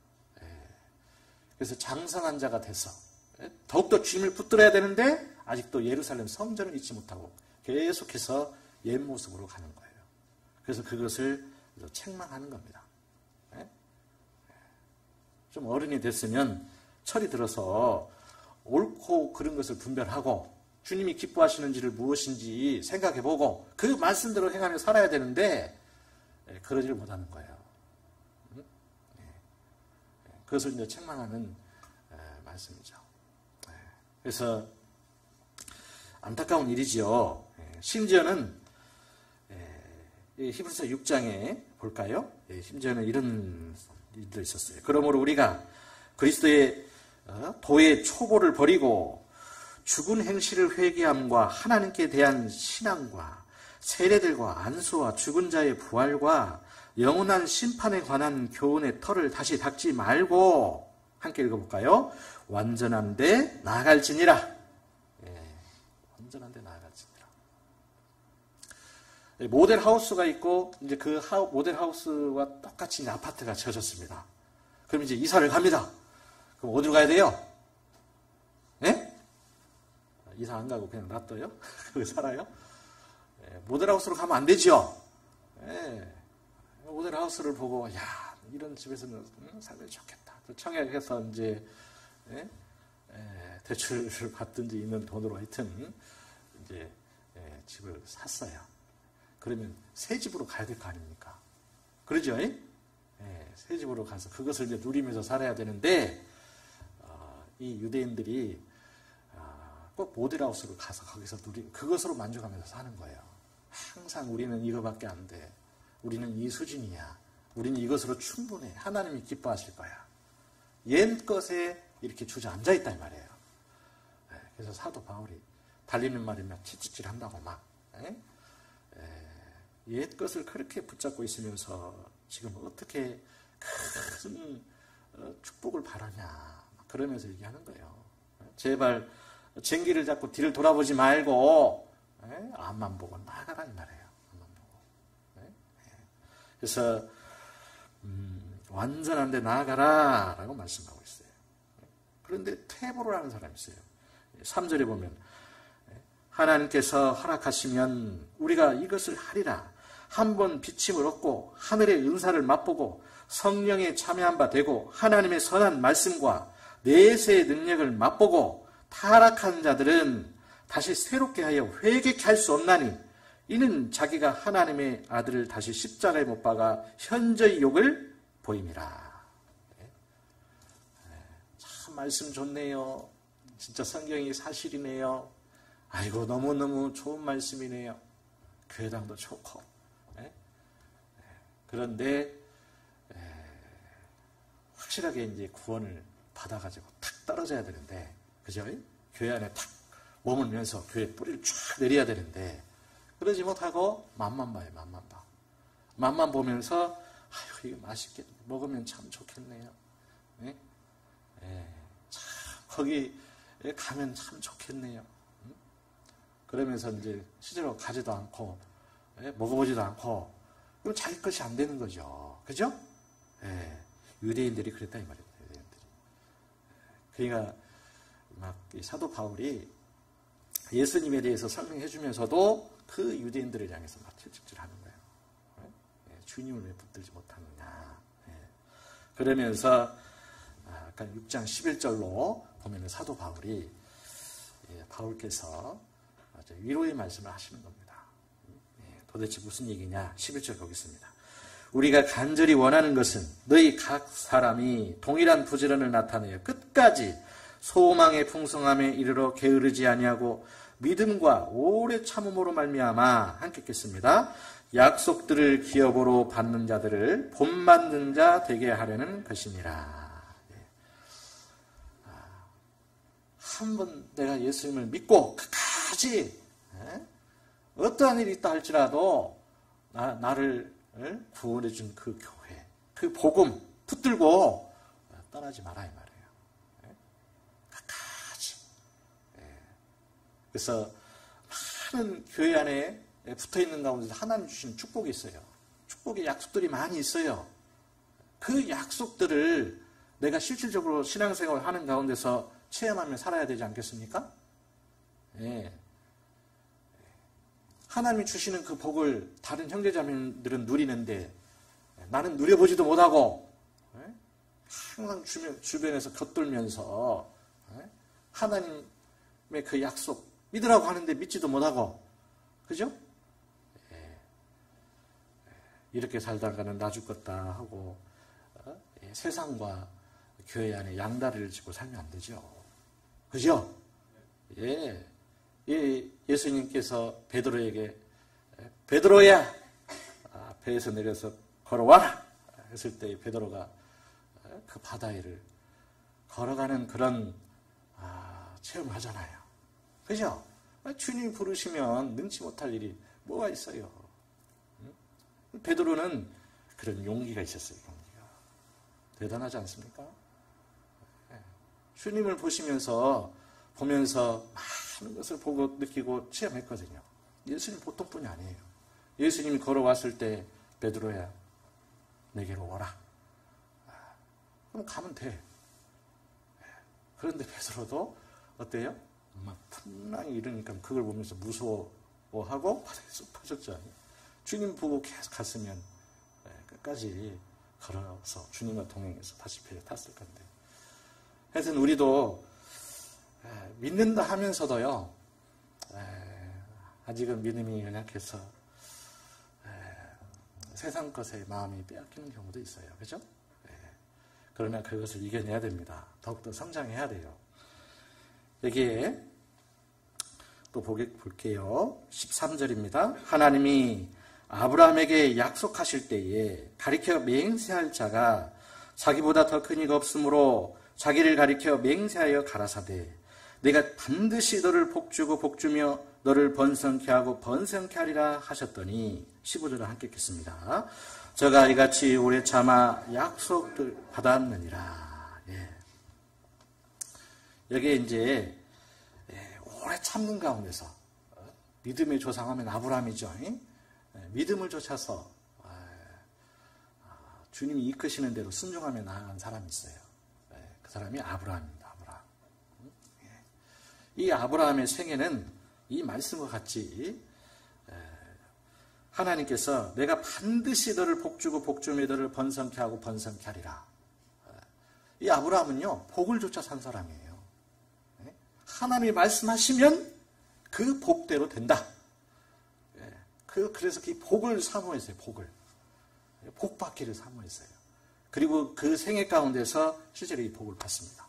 그래서 장성한 자가 돼서 더욱더 주님을 붙들어야 되는데 아직도 예루살렘 성전을 잊지 못하고 계속해서 옛 모습으로 가는 거예요. 그래서 그것을 책망하는 겁니다. 좀 어른이 됐으면 철이 들어서 옳고 그른 것을 분별하고 주님이 기뻐하시는지를 무엇인지 생각해보고 그 말씀대로 행하며 살아야 되는데 그러지를 못하는 거예요. 그것을 이제 책망하는 말씀이죠. 그래서 안타까운 일이지요. 심지어는 히브리서 6장에 볼까요? 심지어는 이런 일도 있었어요. 그러므로 우리가 그리스도의 도의 초보를 버리고 죽은 행실을 회개함과 하나님께 대한 신앙과 세례들과 안수와 죽은 자의 부활과 영원한 심판에 관한 교훈의 털을 다시 닦지 말고 함께 읽어볼까요? 완전한 데 나아갈지니라. 예, 완전한 데 나아갈지니라. 예, 모델 하우스가 있고 이제 그 모델 하우스와 똑같이 이제 아파트가 지어졌습니다. 그럼 이제 이사를 갑니다. 그럼 어디로 가야 돼요? 예? 이사 안 가고 그냥 놔둬요? 거기 살아요? 예, 모델 하우스로 가면 안 되죠. 예, 모델 하우스를 보고 야 이런 집에서는 살면 좋겠다. 청약해서 이제 대출을 받든지 있는 돈으로 하여튼 이제 집을 샀어요. 그러면 새 집으로 가야 될 거 아닙니까? 그러죠? 새 집으로 가서 그것을 이제 누리면서 살아야 되는데 이 유대인들이 꼭 모델하우스로 가서 거기서 그것으로 만족하면서 사는 거예요. 항상 우리는 이거밖에 안 돼. 우리는 이 수준이야. 우리는 이것으로 충분해. 하나님이 기뻐하실 거야. 옛 것에 이렇게 주저앉아 있다 이 말이에요. 그래서 사도 바울이 달리는 말이면 찌찌질 한다고 막 옛 것을 그렇게 붙잡고 있으면서 지금 어떻게 큰 축복을 바라냐 그러면서 얘기하는 거예요. 제발 쟁기를 잡고 뒤를 돌아보지 말고 앞만 보고 나아가라 이 말이에요. 앞만 보고. 그래서 완전한 데 나아가라 라고 말씀하고 있어요. 그런데 퇴보를 하는 사람이 있어요. 3절에 보면 하나님께서 허락하시면 우리가 이것을 하리라. 한번 비침을 얻고 하늘의 은사를 맛보고 성령에 참여한 바 되고 하나님의 선한 말씀과 내세의 능력을 맛보고 타락한 자들은 다시 새롭게 하여 회개케 할 수 없나니 이는 자기가 하나님의 아들을 다시 십자가에 못 박아 현저히 욕을 보임이라. 참 말씀 좋네요. 진짜 성경이 사실이네요. 아이고 너무너무 좋은 말씀이네요. 교회당도 좋고. 그런데 확실하게 이제 구원을 받아가지고 탁 떨어져야 되는데, 그죠? 교회 안에 탁 머물면서 교회 뿌리를 쫙 내려야 되는데 그러지 못하고 맛만 봐요. 맛만 봐. 맛만 보면서 아유 이거 맛있게 먹으면 참 좋겠네요. 참 거기 가면 참 좋겠네요. 그러면서 이제 실제로 가지도 않고 먹어보지도 않고 그럼 자기 것이 안 되는 거죠. 그죠? 유대인들이 그랬다 이 말이에요. 유대인들이. 그러니까 막 사도 바울이 예수님에 대해서 설명해 주면서도 그 유대인들을 향해서 막 채찍질하는 거예요. 주님을 왜 붙들지 못하느냐. 그러면서 아까 6장 11절로 보면 사도 바울이 바울께서 위로의 말씀을 하시는 겁니다. 도대체 무슨 얘기냐? 11절 보겠습니다. 우리가 간절히 원하는 것은 너희 각 사람이 동일한 부지런을 나타내어 끝까지 소망의 풍성함에 이르러 게으르지 아니하고 믿음과 오래 참음으로 말미암아 함께 읽겠습니다. 약속들을 기업으로 받는 자들을 본받는 자 되게 하려는 것이니라. 한번 내가 예수님을 믿고 끝까지 어떠한 일이 있다 할지라도 나를 구원해 준 그 교회, 그 복음 붙들고 떠나지 마라 이 말이에요. 끝까지. 그래서 많은 교회 안에 붙어있는 가운데 하나님 주신 축복이 있어요. 축복의 약속들이 많이 있어요. 그 약속들을 내가 실질적으로 신앙생활을 하는 가운데서 체험하며 살아야 되지 않겠습니까? 하나님이 주시는 그 복을 다른 형제자매들은 누리는데 나는 누려보지도 못하고 항상 주변에서 겉돌면서 하나님의 그 약속 믿으라고 하는데 믿지도 못하고, 그죠? 이렇게 살다가는 나 죽겠다 하고 세상과 교회 안에 양다리를 짚고 살면 안 되죠. 그죠? 예수님께서 베드로에게 베드로야 배에서 내려서 걸어와라 했을 때 베드로가 그 바다 위를 걸어가는 그런 체험을 하잖아요. 그죠? 주님 부르시면 능치 못할 일이 뭐가 있어요. 베드로는 그런 용기가 있었어요. 용기가. 대단하지 않습니까? 주님을 보면서 많은 것을 보고 느끼고 체험했거든요. 예수님 보통 분이 아니에요. 예수님이 걸어왔을 때 베드로야 내게로 오라. 그럼 가면 돼. 그런데 베드로도 어때요? 막 풍랑이 일으니까 그걸 보면서 무서워하고 바다에 쑥 빠졌죠. 주님 보고 계속 갔으면 끝까지 걸어서 주님과 동행해서 다시 배에 탔을 건데. 하여튼 우리도 믿는다 하면서도요, 아직은 믿음이 연약해서 세상 것에 마음이 빼앗기는 경우도 있어요. 그죠? 그러나 그것을 이겨내야 됩니다. 더욱더 성장해야 돼요. 여기에 또 볼게요. 13절입니다. 하나님이 아브라함에게 약속하실 때에 가리켜 맹세할 자가 자기보다 더 큰 이가 없으므로 자기를 가리켜 맹세하여 가라사대 내가 반드시 너를 복주고 복주며 너를 번성케 하고 번성케 하리라 하셨더니 15절을 함께 읽겠습니다. 저가 이같이 오래 참아 약속을 받았느니라. 여기에 이제 오래 참는 가운데서 믿음의 조상하면 아브라함이죠. 믿음을 쫓아서 주님이 이끄시는 대로 순종하며 나아간 사람이 있어요. 그 사람이 아브라함입니다. 아브라함. 이 아브라함의 생애는 이 말씀과 같이 하나님께서 내가 반드시 너를 복주고 복주며 너를 번성케 하고 번성케 하리라. 이 아브라함은요 복을 쫓아 산 사람이에요. 하나님이 말씀하시면 그 복대로 된다. 그래서 그 복을 사모했어요. 복 받기를 사모했어요. 그리고 그 생애 가운데서 실제로 이 복을 받습니다.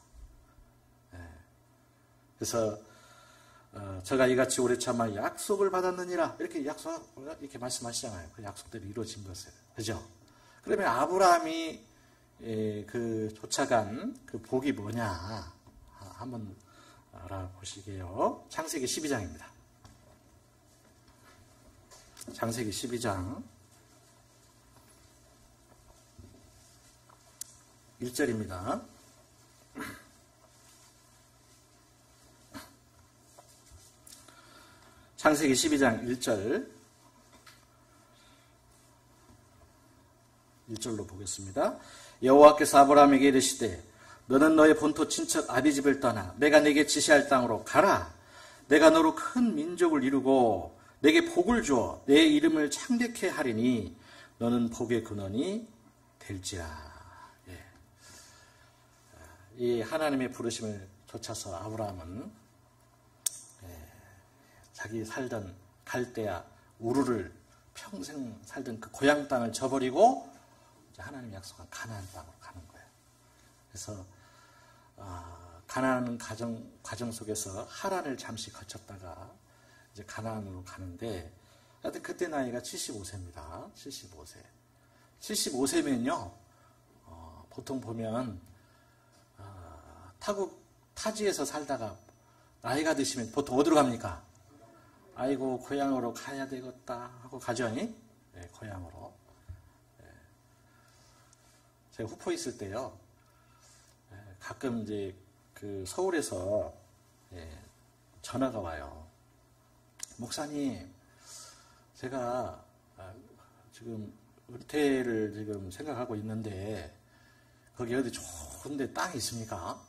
그래서 저가 이같이 오래 참아 약속을 받았느니라 이렇게 말씀하시잖아요. 그 약속대로 이루어진 것을. 그죠? 그러면 아브라함이 그 쫓아간 그 복이 뭐냐 한번 알아보시게요. 창세기 12장입니다. 창세기 12장 1절입니다. 창세기 12장 1절로 보겠습니다. 여호와께서 아브라함에게 이르시되 너는 너의 본토 친척 아비 집을 떠나 내가 네게 지시할 땅으로 가라. 내가 너로 큰 민족을 이루고 내게 복을 주어 내 이름을 창대케 하리니 너는 복의 근원이 될지라. 이 하나님의 부르심을 쫓아서 아브라함은 자기 살던 갈대아 우르를 평생 살던 그 고향 땅을 저버리고 하나님이 약속한 가나안 땅으로 가는 거예요. 그래서 가나안 과정 속에서 하란을 잠시 거쳤다가 이제 가나안으로 가는데 하여튼 그때 나이가 75세입니다. 75세. 75세면요 보통 보면 타지에서 살다가 나이가 드시면 보통 어디로 갑니까? 아이고 고향으로 가야 되겠다 하고 가죠. 고향으로. 제가 후포 있을 때요 가끔 이제 그 서울에서 전화가 와요. 목사님, 제가 지금 은퇴를 지금 생각하고 있는데 거기 어디 좋은데 땅이 있습니까?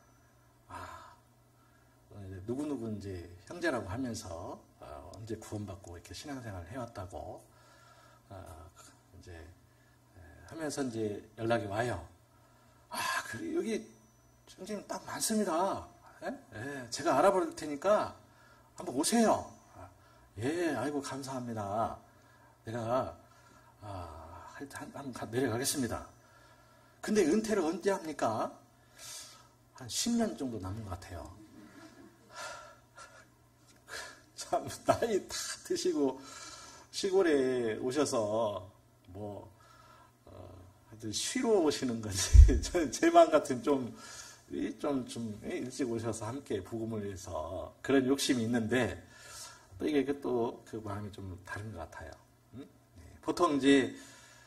누구누구 이제 형제라고 하면서 언제 구원받고 이렇게 신앙생활을 해왔다고 이제 하면서 이제 연락이 와요. 그래 여기 선생님 땅 많습니다. 제가 알아볼 테니까 한번 오세요. 아이고 감사합니다. 내가 한번 내려가겠습니다. 근데 은퇴를 언제 합니까? 한 10년 정도 남은 것 같아요. 참 나이 다 드시고 시골에 오셔서 하여튼 쉬러 오시는 건지 제 마음 같은 좀 일찍 오셔서 함께 복음을 위해서 그런 욕심이 있는데 또 이게 또 그 마음이 좀 다른 것 같아요. 보통 이제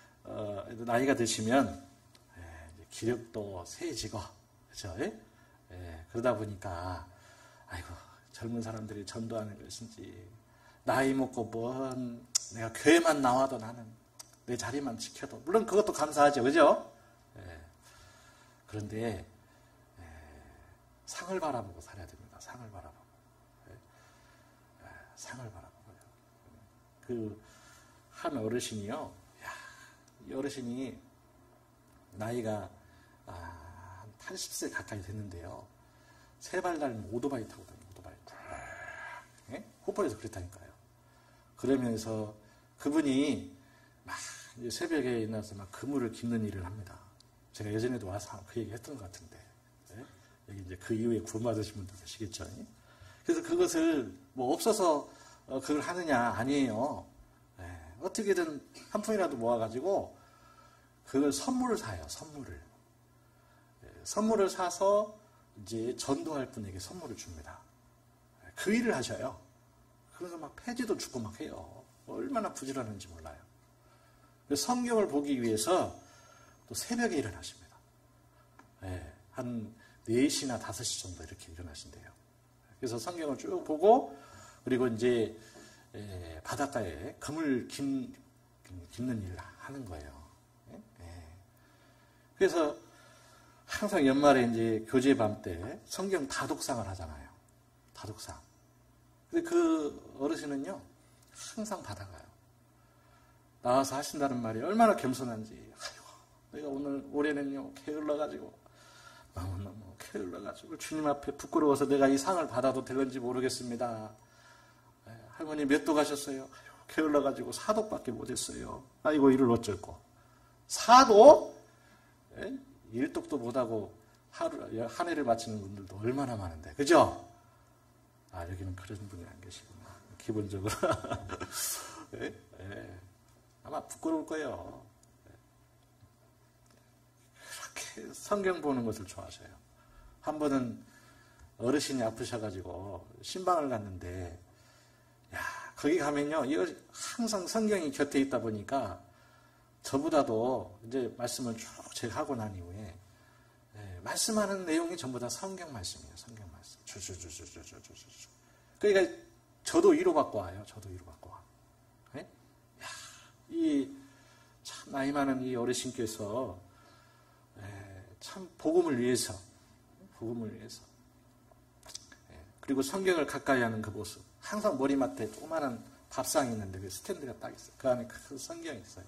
나이가 드시면 기력도 세지고 그렇죠? 그러다 보니까 아이고 젊은 사람들이 전도하는 것인지 나이 먹고 뭔 내가 교회만 나와도 나는 내 자리만 지켜도 물론 그것도 감사하죠, 그죠? 그런데 상을 바라보고 살아야 됩니다. 상을 바라보고. 상을 바라보고요. 그 한 어르신이요. 야, 이 어르신이 나이가 한 80세 가까이 됐는데요. 세 발 달린 오토바이 타고 다니고 오토바이. 호퍼에서 그랬다니까요. 그러면서 그분이 막 이제 새벽에 일어나서 막 그물을 깁는 일을 합니다. 제가 예전에도 와서 그 얘기 했던 것 같은데. 여기 이제 그 이후에 구원받으신 분도 계시겠죠. 그래서 그것을 뭐 없어서 그걸 하느냐? 아니에요. 어떻게든 한 푼이라도 모아가지고 그걸 선물을 사요. 선물을 사서 이제 전도할 분에게 선물을 줍니다. 그 일을 하셔요. 그래서 막 폐지도 주고 막 해요. 얼마나 부지런한지 몰라요. 성경을 보기 위해서 또 새벽에 일어나십니다. 한 4시나 5시 정도 이렇게 일어나신대요. 그래서 성경을 쭉 보고 그리고 이제 바닷가에 그물 깁는 일을 하는 거예요. 그래서 항상 연말에 이제 교제밤 때 성경 다독상을 하잖아요. 다독상. 근데 그 어르신은요, 항상 받아가요. 나와서 하신다는 말이 얼마나 겸손한지. 아이고, 내가 올해는요, 게을러가지고, 너무 게을러가지고, 주님 앞에 부끄러워서 내가 이 상을 받아도 되는지 모르겠습니다. 할머니 몇 도 가셨어요? 아이고, 게을러가지고 사독밖에 못했어요. 아이고, 이를 어쩔고. 사독? 일독도 못하고 한 해를 마치는 분들도 얼마나 많은데. 그죠? 여기는 그런 분이 안 계시구나. 기본적으로. 아마 부끄러울 거예요. 그렇게 성경 보는 것을 좋아하셔요. 한 번은 어르신이 아프셔가지고 신방을 갔는데, 거기 가면요, 항상 성경이 곁에 있다 보니까 저보다도 이제 말씀을 쭉 제가 하고 난 이후에 말씀하는 내용이 전부 다 성경 말씀이에요. 성경 말씀. 그러니까 저도 위로받고 와요. 저도 위로받고 와. 이 참 나이 많은 이 어르신께서 참 복음을 위해서 그리고 성경을 가까이 하는 그 모습. 항상 머리맡에 조그마한 밥상이 있는데 그 스탠드가 딱 있어요. 그 안에 큰 성경이 있어요.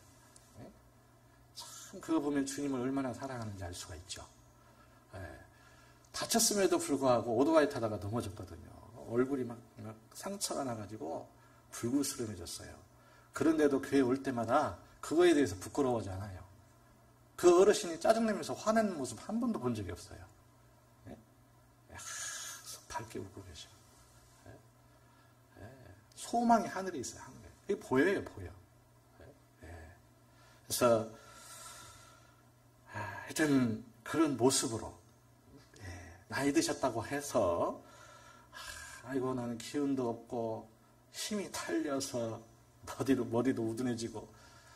참 그거 보면 주님을 얼마나 사랑하는지 알 수가 있죠. 다쳤음에도 불구하고 오토바이 타다가 넘어졌거든요. 얼굴이 막 상처가 나가지고 불구스름해졌어요. 그런데도 교회 올 때마다 그거에 대해서 부끄러워하지 않아요. 그 어르신이 짜증내면서 화내는 모습 한 번도 본 적이 없어요. 밝게 웃고 계셔. 소망이 하늘에 있어요. 하늘에. 그게 보여요. 보여. 그래서 하여튼 그런 모습으로 나이 드셨다고 해서 아이고 나는 기운도 없고 힘이 탈려서 머리도 우둔해지고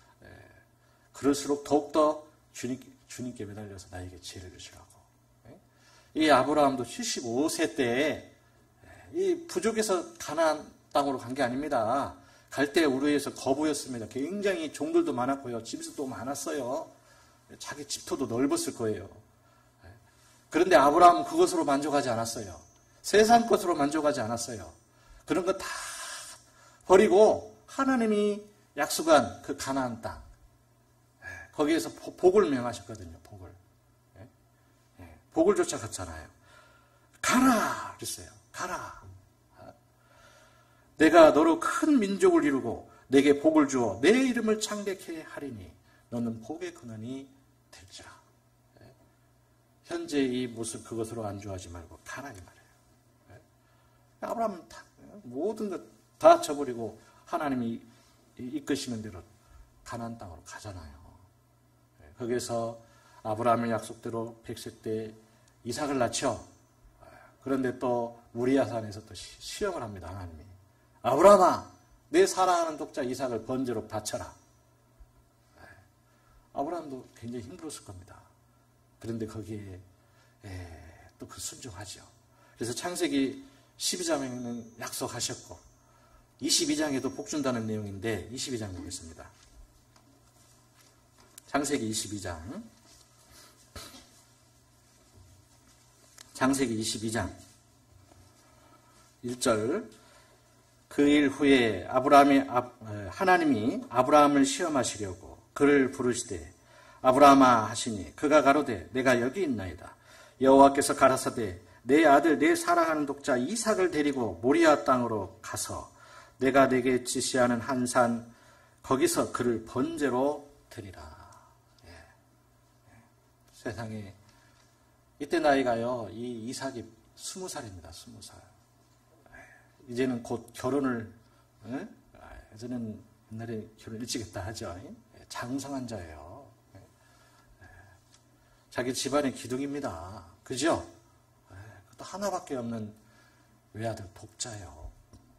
그럴수록 더욱더 주님께 매달려서 나에게 지혜를 주시라고. 이 아브라함도 75세 때에 이 부족해서 가나안 땅으로 간 게 아닙니다. 갈 때 우르에서 거부였습니다. 굉장히 종들도 많았고요. 집수도 많았어요. 자기 집터도 넓었을 거예요. 그런데 아브라함은 그것으로 만족하지 않았어요. 세상 것으로 만족하지 않았어요. 그런 거 다 버리고 하나님이 약속한 그 가나안 땅 거기에서 복을 명하셨거든요. 복을 쫓아갔잖아요. 가라 그랬어요. 가라. 내가 너로 큰 민족을 이루고 내게 복을 주어 내 이름을 창대케 하리니 너는 복의 근원이 될지라. 현재 이 모습 그것으로 안주하지 말고 가라 이 말이에요. 아브라함은 모든 것 다 쳐버리고 하나님이 이끄시는 대로 가나안 땅으로 가잖아요. 거기에서 아브라함의 약속대로 100세 때 이삭을 낳죠. 그런데 또 무리아산에서 또 시험을 합니다. 하나님이. 아브라함아, 내 사랑하는 독자 이삭을 번제로 바쳐라. 아브라함도 굉장히 힘들었을 겁니다. 그런데 거기에 또 그 순종하죠. 그래서 창세기 12장에는 약속하셨고 22장에도 복 준다는 내용인데 22장 보겠습니다. 창세기 22장. 창세기 22장 1절. 그 일 후에 하나님이 아브라함을 시험하시려고 그를 부르시되 아브라함아 하시니 그가 가로되 내가 여기 있나이다. 여호와께서 가라사대 내 아들 내 사랑하는 독자 이삭을 데리고 모리아 땅으로 가서 내가 내게 지시하는 한 산 거기서 그를 번제로 드리라. 예. 세상에 이때 나이가요, 이 이삭이 20살입니다. 20살. 이제는 곧 결혼을, 예전에는 옛날에 결혼 일찍 했다 하죠. 장성한 자예요. 자기 집안의 기둥입니다. 그죠? 또 하나밖에 없는 외아들 독자예요.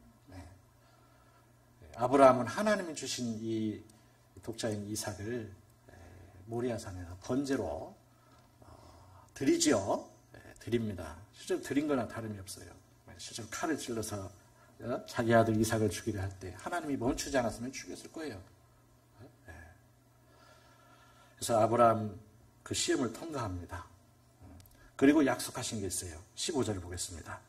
아브라함은 하나님이 주신 이 독자인 이삭을 모리아산에서 번제로 드리지요. 드립니다. 실제로 드린 거나 다름이 없어요. 실제로 칼을 찔러서 자기 아들 이삭을 죽이려 할 때 하나님이 멈추지 않았으면 죽였을 거예요. 그래서 아브라함 그 시험을 통과합니다. 그리고 약속하신 게 있어요. 15절을 보겠습니다.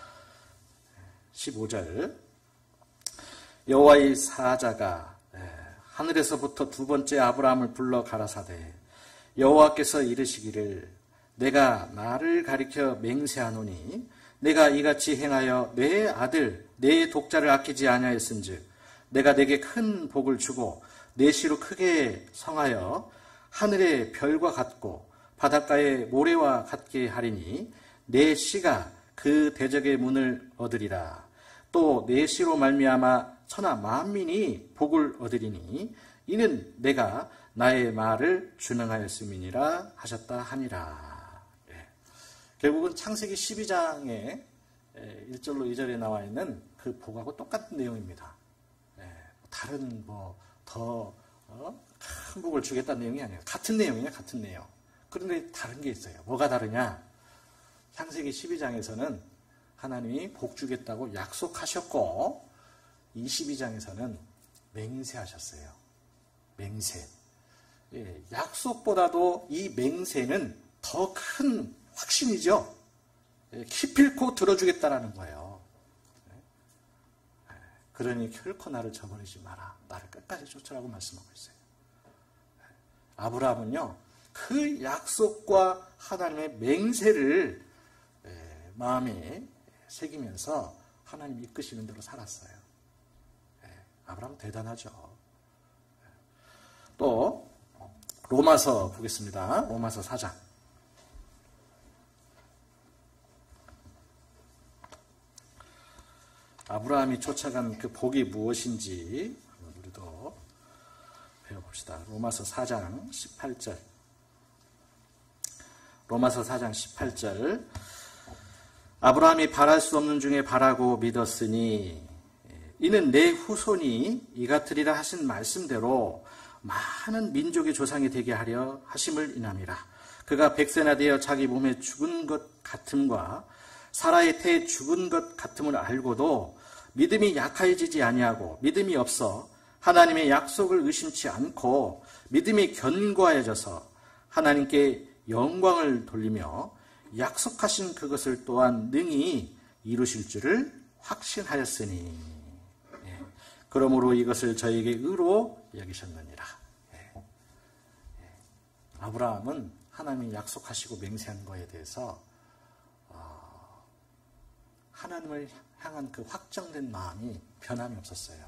15절. 여호와의 사자가 하늘에서부터 두 번째 아브라함을 불러 가라사대 여호와께서 이르시기를 내가 나를 가리켜 맹세하노니 내가 이같이 행하여 내 아들 내 독자를 아끼지 아니하였은즉 내가 내게 큰 복을 주고 내 씨로 크게 성하여 하늘의 별과 같고 바닷가의 모래와 같게 하리니 내 씨가 그 대적의 문을 얻으리라. 또 내 씨로 말미암아 천하 만민이 복을 얻으리니 이는 내가 나의 말을 준행하였음이니라 하셨다 하니라. 결국은 창세기 12장에 1절로 2절에 나와 있는 그 복하고 똑같은 내용입니다. 다른 더 큰 복을 주겠다는 내용이 아니에요. 같은 내용이에요. 같은 내용. 그런데 다른 게 있어요. 뭐가 다르냐? 창세기 12장에서는 하나님이 복 주겠다고 약속하셨고 22장에서는 맹세하셨어요. 맹세. 약속보다도 이 맹세는 더 큰 확신이죠. 기필코 들어주겠다라는 거예요. 그러니 결코 나를 저버리지 마라. 나를 끝까지 쫓으라고 말씀하고 있어요. 아브라함은요, 그 약속과 하나님의 맹세를 마음에 새기면서 하나님 이끄시는 대로 살았어요. 아브라함 대단하죠. 또 로마서 보겠습니다. 로마서 4장. 아브라함이 쫓아간 그 복이 무엇인지 우리도 배워봅시다. 로마서 4장 18절. 로마서 4장 18절. 아브라함이 바랄 수 없는 중에 바라고 믿었으니 이는 내 후손이 이같으리라 하신 말씀대로 많은 민족의 조상이 되게 하려 하심을 인함이라. 그가 백세나 되어 자기 몸에 죽은 것 같음과 사라의 태에 죽은 것 같음을 알고도 믿음이 약해지지 아니하고 믿음이 없어 하나님의 약속을 의심치 않고 믿음이 견고해져서 하나님께 영광을 돌리며 약속하신 그것을 또한 능히 이루실 줄을 확신하였으니 그러므로 이것을 저에게 의로 여기셨느니라. 아브라함은 하나님이 약속하시고 맹세한 거에 대해서 하나님을 향한 그 확정된 마음이 변함이 없었어요.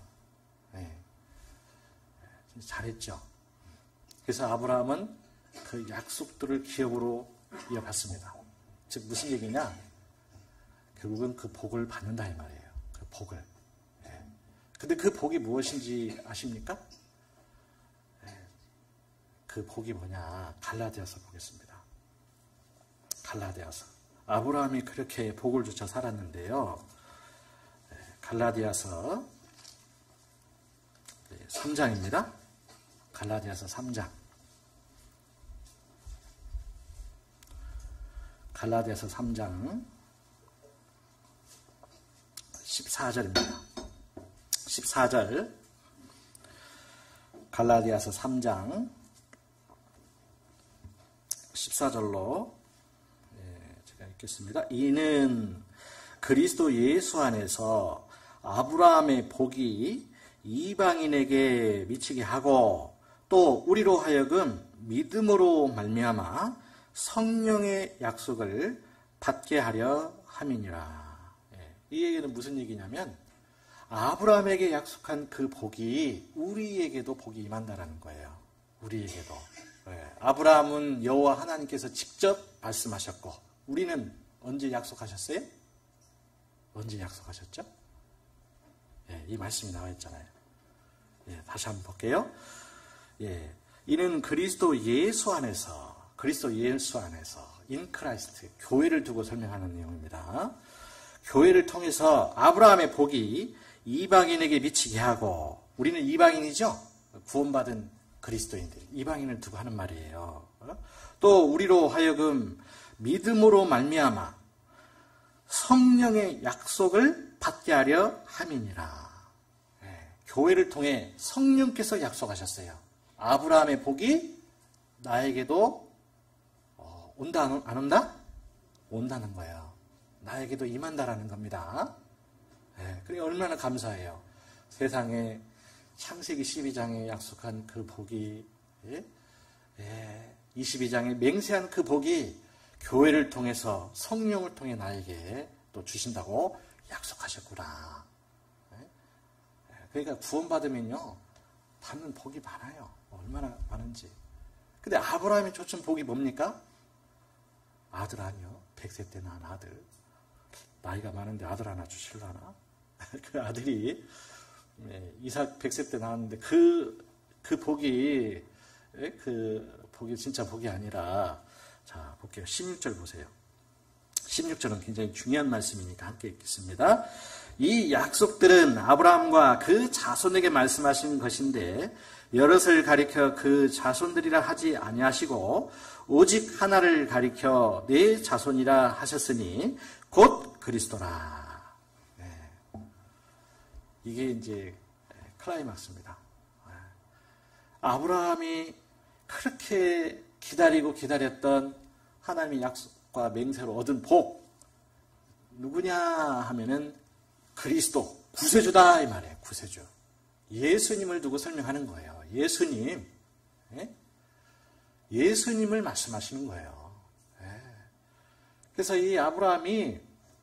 잘했죠. 그래서 아브라함은 그 약속들을 기업으로 이어받습니다. 즉 무슨 얘기냐? 결국은 그 복을 받는다 이 말이에요. 그 복을. 근데 그 복이 무엇인지 아십니까? 그 복이 뭐냐? 갈라디아서 보겠습니다. 갈라디아서. 아브라함이 그렇게 복을 주쳐 살았는데요. 갈라디아서 3장입니다. 갈라디아서 3장. 갈라디아서 3장 14절입니다. 14절 갈라디아서 3장 14절로 제가 읽겠습니다. 이는 그리스도 예수 안에서 아브라함의 복이 이방인에게 미치게 하고 또 우리로 하여금 믿음으로 말미암아 성령의 약속을 받게 하려 함이니라. 이 얘기는 무슨 얘기냐면 아브라함에게 약속한 그 복이 우리에게도 복이 임한다라는 거예요. 우리에게도. 아브라함은 여호와 하나님께서 직접 말씀하셨고 우리는 언제 약속하셨어요? 언제 약속하셨죠? 이 말씀이 나와 있잖아요. 다시 한번 볼게요. 이는 그리스도 예수 안에서 in Christ 교회를 두고 설명하는 내용입니다. 교회를 통해서 아브라함의 복이 이방인에게 미치게 하고 우리는 이방인이죠. 구원받은 그리스도인들 이방인을 두고 하는 말이에요. 또 우리로 하여금 믿음으로 말미암아 성령의 약속을 받게 하려 함이니라. 교회를 통해 성령께서 약속하셨어요. 아브라함의 복이 나에게도 온다 안 온다? 온다는 거예요. 나에게도 임한다라는 겁니다. 그러니까 얼마나 감사해요. 세상에 창세기 12장에 약속한 그 복이 22장에 맹세한 그 복이 교회를 통해서 성령을 통해 나에게 또 주신다고 약속하셨구나. 그러니까 구원받으면요 받는 복이 많아요. 얼마나 많은지. 근데 아브라함이 쫓은 복이 뭡니까? 아들 아니요. 100세 때 낳은 아들. 나이가 많은데 아들 하나 주실라나? 그 아들이 이삭 100세 때 낳았는데 그 복이 진짜 복이 아니라 자 볼게요. 16절 보세요. 16절은 굉장히 중요한 말씀이니까 함께 읽겠습니다. 이 약속들은 아브라함과 그 자손에게 말씀하신 것인데 여럿을 가리켜 그 자손들이라 하지 아니하시고 오직 하나를 가리켜 네 자손이라 하셨으니 곧 그리스도라. 이게 이제 클라이막스입니다. 아브라함이 그렇게 기다리고 기다렸던 하나님의 약속과 맹세로 얻은 복 누구냐 하면은 그리스도 구세주다 이 말이에요. 구세주. 예수님을 두고 설명하는 거예요. 예수님. 예수님을 말씀하시는 거예요. 그래서 이 아브라함이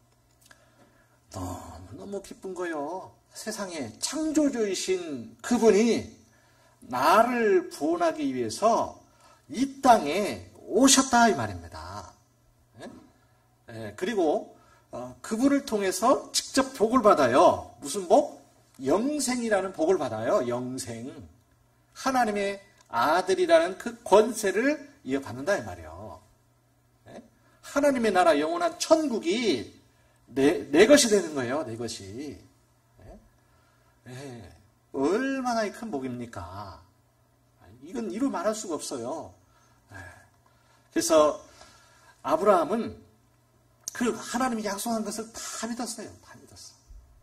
너무 기쁜 거예요. 세상에 창조주이신 그분이 나를 구원하기 위해서 이 땅에 오셨다 이 말입니다. 그리고 그분을 통해서 직접 복을 받아요. 무슨 복? 영생이라는 복을 받아요. 영생. 하나님의 아들이라는 그 권세를 이어받는다 이 말이에요. 하나님의 나라 영원한 천국이 내 것이 되는 거예요. 내 것이. 얼마나 큰 복입니까? 이건 이루 말할 수가 없어요. 그래서 아브라함은 그 하나님이 약속한 것을 다 믿었어요. 다 믿었어.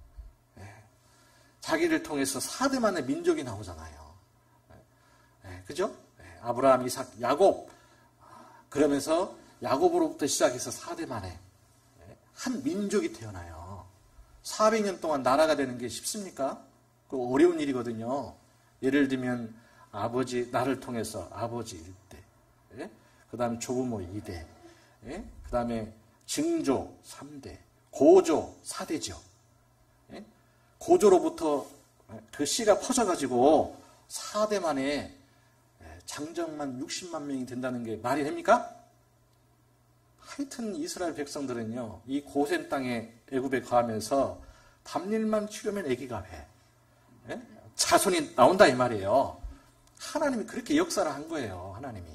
자기를 통해서 4대만의 민족이 나오잖아요. 그죠? 아브라함, 이삭, 야곱. 그러면서 야곱으로부터 시작해서 4대만의 한 민족이 태어나요. 400년 동안 나라가 되는 게 쉽습니까? 그 어려운 일이거든요. 예를 들면 나를 통해서 아버지 1대, 그 다음에 조부모 2대, 그 다음에 증조 3대, 고조 4대죠. 고조로부터 그 씨가 퍼져가지고 4대 만에 장정만 60만 명이 된다는 게 말이 됩니까? 하여튼 이스라엘 백성들은요, 이 고센 땅에 애굽에 거하면서 밤일만 치르면 아기가 해. 자손이 나온다 이 말이에요. 하나님이 그렇게 역사를 한 거예요. 하나님이.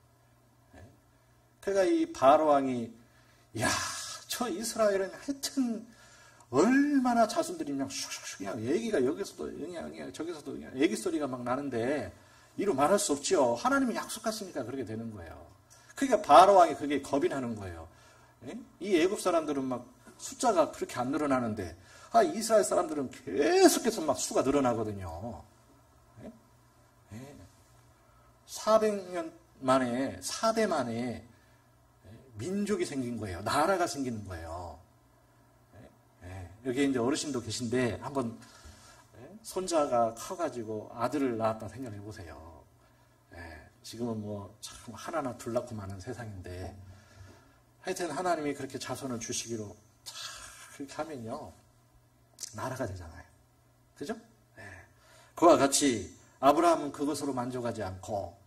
그러니까 이 바로 왕이 저 이스라엘은 하여튼 얼마나 자손들이 그냥 슉슉슉 그냥 애기가 여기서도 그냥 저기서도 그냥 애기 소리가 막 나는데 이루 말할 수 없지요. 하나님이 약속했으니까 그렇게 되는 거예요. 그러니까 바로 왕이 그게 겁이 나는 거예요. 예? 이 애굽 사람들은 막 숫자가 그렇게 안 늘어나는데 이스라엘 사람들은 계속해서 막 수가 늘어나거든요. 예? 예. 400년 만에 4대 만에 민족이 생긴 거예요. 나라가 생기는 거예요. 예. 여기 이제 어르신도 계신데 한번 손자가 커가지고 아들을 낳았다 생각해 보세요. 예. 지금은 뭐 참 하나나 둘 낳고 마는 세상인데 하여튼 하나님이 그렇게 자손을 주시기로 그렇게 하면요 나라가 되잖아요. 그죠? 예. 그와 같이 아브라함은 그것으로 만족하지 않고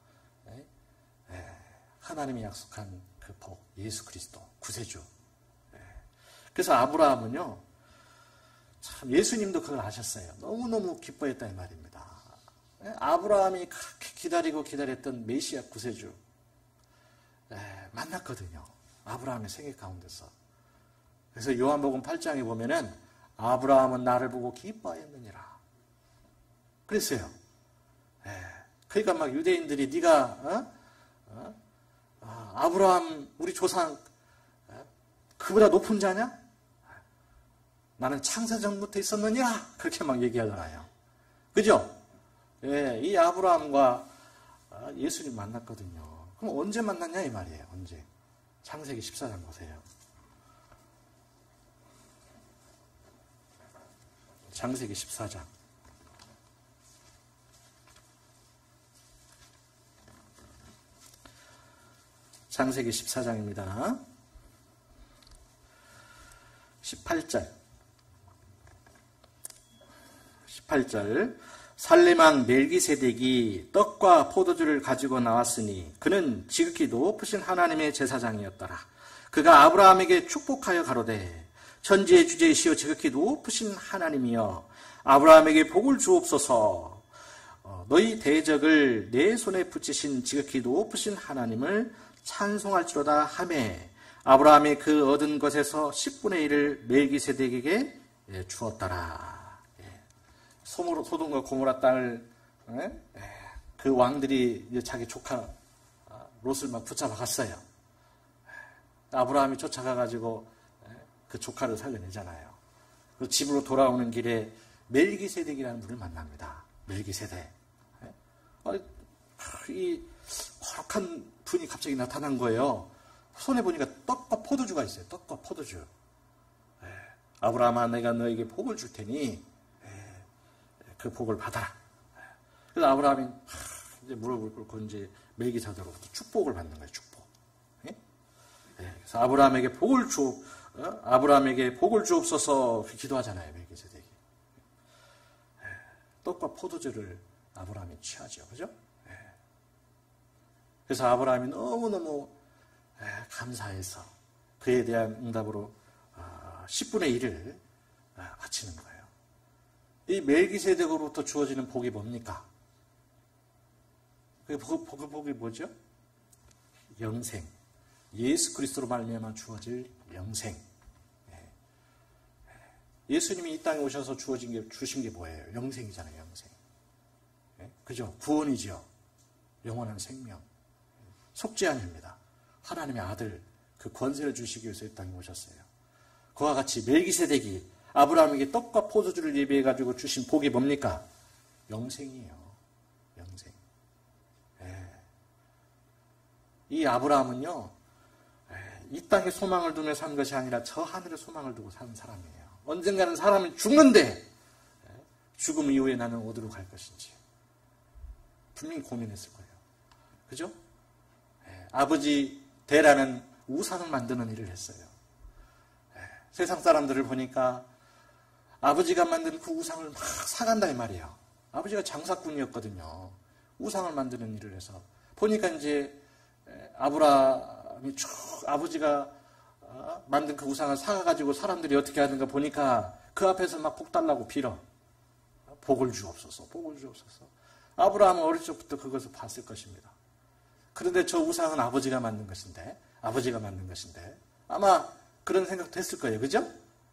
하나님이 약속한 그 복, 예수 그리스도 구세주. 그래서 아브라함은요 참 예수님도 그걸 아셨어요. 너무너무 기뻐했다 이 말입니다. 아브라함이 그렇게 기다리고 기다렸던 메시아 구세주 만났거든요. 아브라함의 생애 가운데서. 그래서 요한복음 8장에 보면은 아브라함은 나를 보고 기뻐하였느니라 그랬어요. 그러니까 막 유대인들이 네가 아브라함 우리 조상 그보다 높은 자냐? 나는 창세전부터 있었느니라 그렇게 막 얘기하잖아요. 그죠? 이 아브라함과 예수님 만났거든요. 그럼 언제 만났냐 이 말이에요. 언제? 창세기 14장 보세요. 창세기 14장. 창세기 14장입니다. 18절. 살렘왕 멜기세덱이 떡과 포도주를 가지고 나왔으니 그는 지극히 높으신 하나님의 제사장이었더라. 그가 아브라함에게 축복하여 가로되 천지의 주제이시오 지극히 높으신 하나님이여 아브라함에게 복을 주옵소서. 너희 대적을 내 손에 붙이신 지극히 높으신 하나님을 찬송할지로다 하매 아브라함이 그 얻은 것에서 10분의 1을 멜기세덱에게 주었더라. 소돔과 고모라 땅을 그 왕들이 이제 자기 조카 롯을 막 붙잡아 갔어요. 아브라함이 쫓아가가지고 그 조카를 살려내잖아요. 그 집으로 돌아오는 길에 멜기세덱이라는 분을 만납니다. 멜기세덱. 이 거룩한 분이 갑자기 나타난 거예요. 손에 보니까 떡과 포도주가 있어요. 떡과 포도주. 아브라함아 내가 너에게 복을 줄 테니 그 복을 받아라. 그래서 아브라함이 이제 무릎을 꿇고 이제 멜기세덱으로부터 축복을 받는 거예요. 축복. 그래서 아브라함에게 복을 주옵소서 기도하잖아요. 멜기세덱이. 떡과 포도주를 아브라함이 취하죠. 그죠? 그래서 아브라함이 너무너무 감사해서 그에 대한 응답으로 10분의 1을 바치는 거예요. 이 멜기세덱으로부터 주어지는 복이 뭡니까? 그 복이 뭐죠? 영생. 예수 그리스도로 말미암아 주어질 영생. 예수님이 이 땅에 오셔서 주신 게 뭐예요? 영생이잖아요. 영생. 그죠? 구원이죠. 영원한 생명. 속죄함입니다. 하나님의 아들 그 권세를 주시기 위해서 이 땅에 오셨어요. 그와 같이 멜기세덱이 아브라함에게 떡과 포도주를 예비해 가지고 주신 복이 뭡니까? 영생이에요. 영생. 이 아브라함은요, 이 땅에 소망을 두며 산 것이 아니라 저 하늘에 소망을 두고 사는 사람이에요. 언젠가는 사람이 죽는데 죽음 이후에 나는 어디로 갈 것인지 분명히 고민했을 거예요. 그죠? 아버지 데라는 우상을 만드는 일을 했어요. 세상 사람들을 보니까 아버지가 만든 그 우상을 막 사간다 이 말이에요. 아버지가 장사꾼이었거든요. 우상을 만드는 일을 해서 보니까 이제 아브라함이 쭉 아버지가 만든 그 우상을 사가지고 사람들이 어떻게 하는가 보니까 그 앞에서 막 복 달라고 빌어. 복을 주옵소서, 복을 주옵소서. 아브라함은 어릴 적부터 그것을 봤을 것입니다. 그런데 저 우상은 아버지가 만든 것인데 아마 그런 생각도 했을 거예요. 그죠?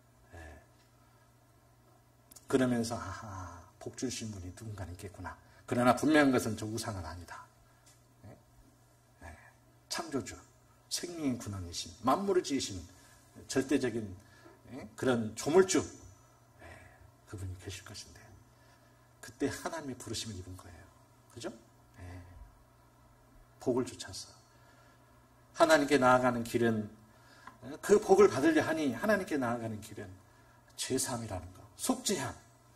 그러면서 복 주신 분이 누군가 있겠구나. 그러나 분명한 것은 저 우상은 아니다. 창조주 생명의 근원이신, 만물을 지으신 절대적인 그런 조물주, 그분이 계실 것인데, 그때 하나님의 부르심을 입은 거예요. 그죠? 복을 쫓아서 하나님께 나아가는 길은, 그 복을 받으려 하니 하나님께 나아가는 길은 죄사함이라는 거, 속죄함.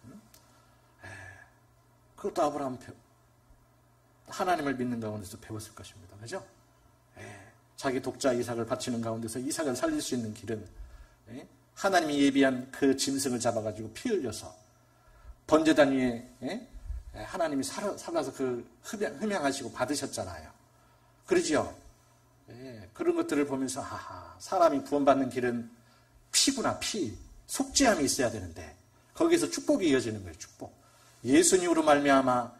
그것도 아브라함 하나님을 믿는 가운데서 배웠을 것입니다. 그죠? 자기 독자 이삭을 바치는 가운데서 이삭을 살릴 수 있는 길은 하나님이 예비한 그 짐승을 잡아가지고 피 흘려서 번제단 위에 하나님이 살아서 그 흠양하시고 받으셨잖아요. 그러지요? 그런 것들을 보면서 사람이 구원받는 길은 피구나, 피. 속죄함이 있어야 되는데 거기서 축복이 이어지는 거예요. 축복. 예수님으로 말미암아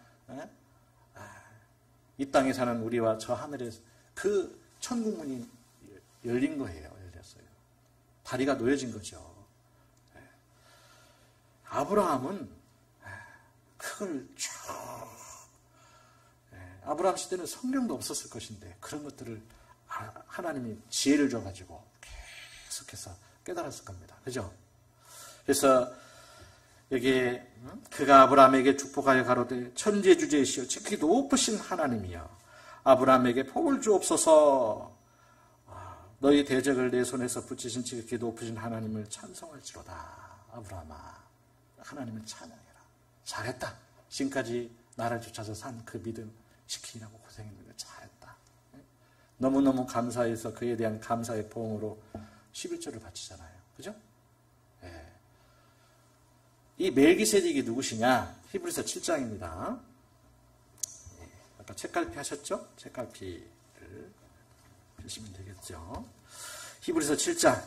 이 땅에 사는 우리와 저 하늘에 그 천국문이 열린 거예요. 열렸어요. 다리가 놓여진 거죠. 아브라함은 그걸 쭉, 아브라함 시대는 성령도 없었을 것인데 그런 것들을 하나님이 지혜를 줘가지고 계속해서 깨달았을 겁니다. 그죠? 그래서 여기에 그가 아브라함에게 축복하여 가로되 천지주제이시여 지극히 높으신 하나님이여 아브라함에게 복을 주옵소서. 너희 대적을 내 손에서 붙이신 지극히 높으신 하나님을 찬송할지로다. 아브라함아, 하나님을 찬양해라. 잘했다. 지금까지 나를 쫓아서 산 그 믿음 지키라고 고생했는데 잘했다. 너무너무 감사해서 그에 대한 감사의 보응으로 11조를 바치잖아요. 그죠? 이 멜기세덱이 누구시냐? 히브리서 7장입니다. 아까 책갈피 하셨죠? 책갈피를 펴시면 되겠죠. 히브리서 7장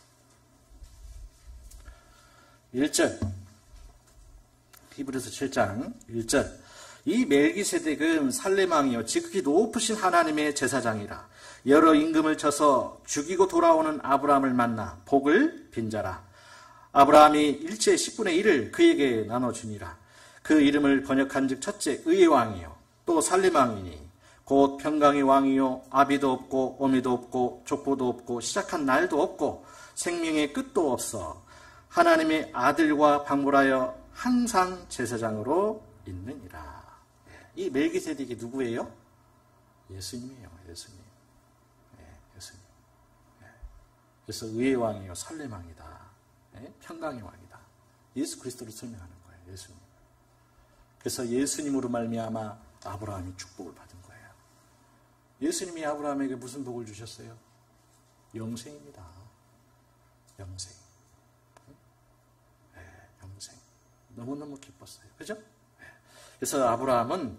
1절. 히브리서 7장 1절. 이 멜기세덱은 살레망이요 지극히 높으신 하나님의 제사장이라. 여러 임금을 쳐서 죽이고 돌아오는 아브라함을 만나 복을 빈자라. 아브라함이 일체 10분의 1을 그에게 나눠주니라. 그 이름을 번역한 즉 첫째 의의 왕이요 또 살레망이니 곧 평강의 왕이요 아비도 없고 어미도 없고 족보도 없고 시작한 날도 없고 생명의 끝도 없어 하나님의 아들과 방불하여 항상 제사장으로 있느니라. 이 멜기세덱이 누구예요? 예수님이에요. 예수님. 예수님. 그래서 의의 왕이요 살레망이다. 평강의 왕이다. 예수 그리스도를 설명하는 거예요. 예수님. 그래서 예수님으로 말미암아 아브라함이 축복을 받은 거예요. 예수님이 아브라함에게 무슨 복을 주셨어요? 영생입니다. 영생. 영생. 너무너무 기뻤어요. 그죠? 그래서 아브라함은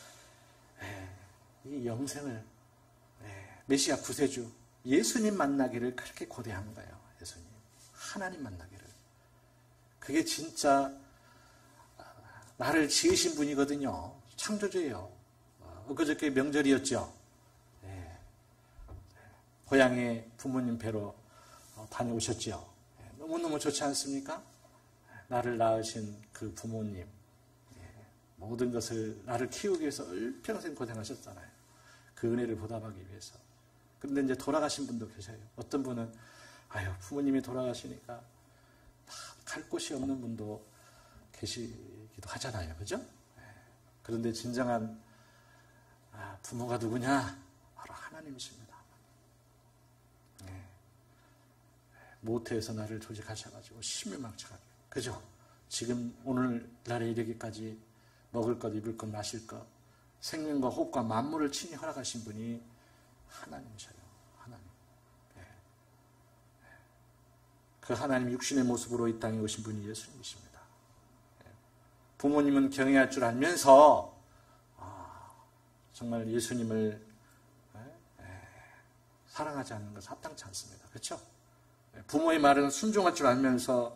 이 영생을 메시아 구세주 예수님 만나기를 그렇게 고대한 거예요. 예수님. 하나님 만나기를. 그게 진짜 나를 지으신 분이거든요. 창조주예요. 엊그저께 명절이었죠. 고향에 부모님 뵈러 다녀오셨죠. 너무너무 좋지 않습니까? 나를 낳으신 그 부모님, 모든 것을 나를 키우기 위해서 일평생 고생하셨잖아요. 그 은혜를 보답하기 위해서. 그런데 이제 돌아가신 분도 계세요. 어떤 분은 부모님이 돌아가시니까 갈 곳이 없는 분도 계시기도 하잖아요. 그죠? 그런데 진정한 부모가 누구냐? 바로 하나님이십니다. 모태에서 나를 조직하셔가지고 심유망측하게. 그죠? 지금 오늘날에 이르기까지 먹을 것, 입을 것, 마실 것, 생명과 호흡과 만물을 친히 허락하신 분이 하나님이셔요. 하나님. 그 하나님 육신의 모습으로 이 땅에 오신 분이 예수님이십니다. 부모님은 경외할 줄 알면서 정말 예수님을 사랑하지 않는 것은 합당치 않습니다. 그렇죠? 부모의 말은 순종할 줄 알면서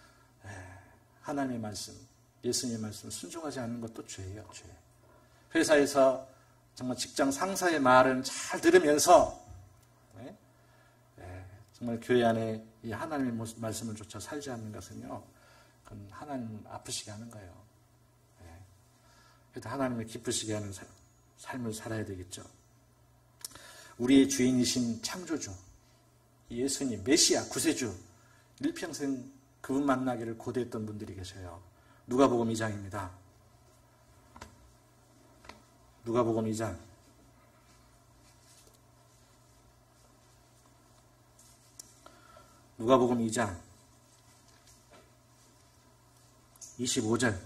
하나님의 말씀, 예수님의 말씀을 순종하지 않는 것도 죄예요. 죄. 회사에서 정말 직장 상사의 말은 잘 들으면서 정말 교회 안에 이 하나님의 말씀을 조차 살지 않는 것은요, 그건 하나님 아프시게 하는 거예요. 그래도 하나님을 기쁘시게 하는 삶을 살아야 되겠죠. 우리의 주인이신 창조주, 예수님, 메시아, 구세주, 일평생 그분 만나기를 고대했던 분들이 계셔요. 누가복음 2장입니다. 누가복음 2장. 누가복음 2장 25절.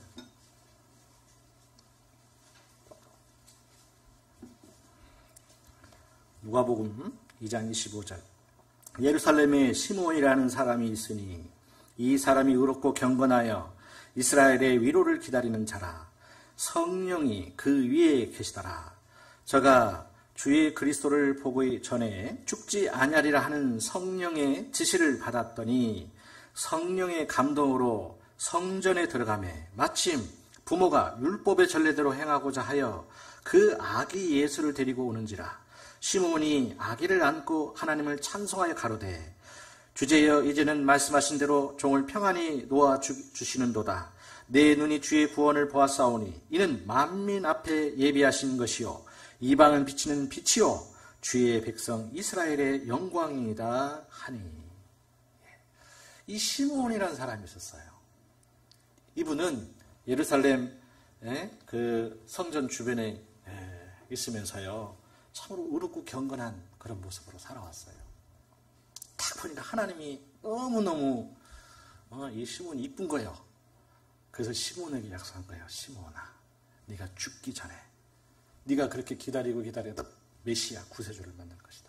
누가복음 2장 25절. 예루살렘에 시므온이라는 사람이 있으니 이 사람이 의롭고 경건하여 이스라엘의 위로를 기다리는 자라. 성령이 그 위에 계시더라. 저가 주의 그리스도를 보기 전에 죽지 아니하리라 하는 성령의 지시를 받았더니 성령의 감동으로 성전에 들어가매 마침 부모가 율법의 전례대로 행하고자 하여 그 아기 예수를 데리고 오는지라. 시므온이 아기를 안고 하나님을 찬송하여 가로되 주제여 이제는 말씀하신 대로 종을 평안히 놓아 주시는도다. 내 눈이 주의 구원을 보았사오니 이는 만민 앞에 예비하신 것이요 이방은 비치는 빛이요 주의 백성 이스라엘의 영광이다 하니. 이 시므온이라는 사람이 있었어요. 이분은 예루살렘 그 성전 주변에 있으면서요 참으로 의롭고 경건한 그런 모습으로 살아왔어요. 딱 보니까 하나님이 너무너무 이 시므온이 이쁜 거예요. 그래서 시므온에게 약속한 거예요. 시므온아, 네가 죽기 전에 네가 그렇게 기다려도 메시아 구세주를 만날 것이다.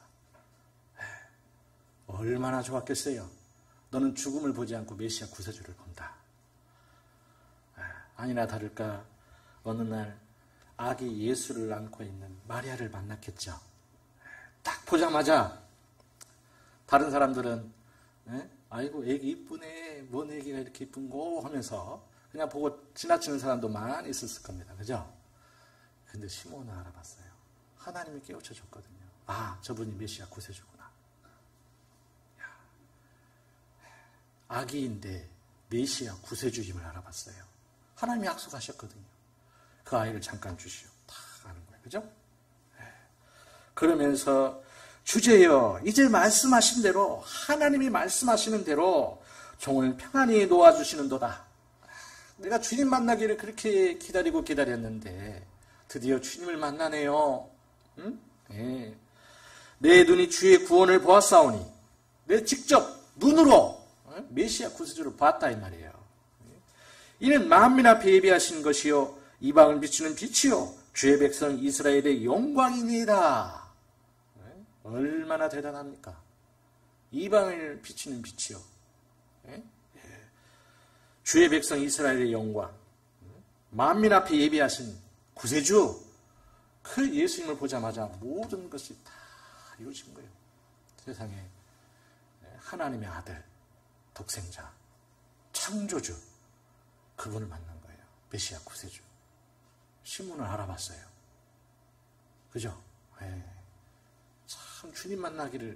얼마나 좋았겠어요. 너는 죽음을 보지 않고 메시아 구세주를 본다. 아니나 다를까 어느 날 아기 예수를 안고 있는 마리아를 만났겠죠. 딱 보자마자 다른 사람들은 아이고 애기 이쁘네, 뭔 애기가 이렇게 이쁜고 하면서 그냥 보고 지나치는 사람도 많이 있었을 겁니다. 그죠? 근데 시므온은 알아봤어요. 하나님이 깨우쳐 줬거든요. 아, 저분이 메시아 구세주구나. 아기인데 메시아 구세주임을 알아봤어요. 하나님이 약속하셨거든요. 그 아이를 잠깐 주시오. 다 아는 거예요. 그죠? 그러면서 주제여 이제 말씀하신 대로 하나님이 말씀하시는 대로 종을 평안히 놓아주시는도다. 내가 주님 만나기를 그렇게 기다렸는데 드디어 주님을 만나네요. 응? 네. 내 눈이 주의 구원을 보았사오니 내 직접 눈으로 메시아 구세주를 봤다 이 말이에요. 이는 만민 앞에 예비하신 것이요 이방을 비추는 빛이요 주의 백성 이스라엘의 영광이니이다. 얼마나 대단합니까? 이방을 비추는 빛이요 주의 백성 이스라엘의 영광, 만민 앞에 예비하신 구세주, 그 예수님을 보자마자 모든 것이 다 이루어진 거예요. 세상에 하나님의 아들, 독생자, 창조주, 그분을 만난 거예요. 메시아 구세주. 시므온을 알아봤어요. 그죠? 참 주님 만나기를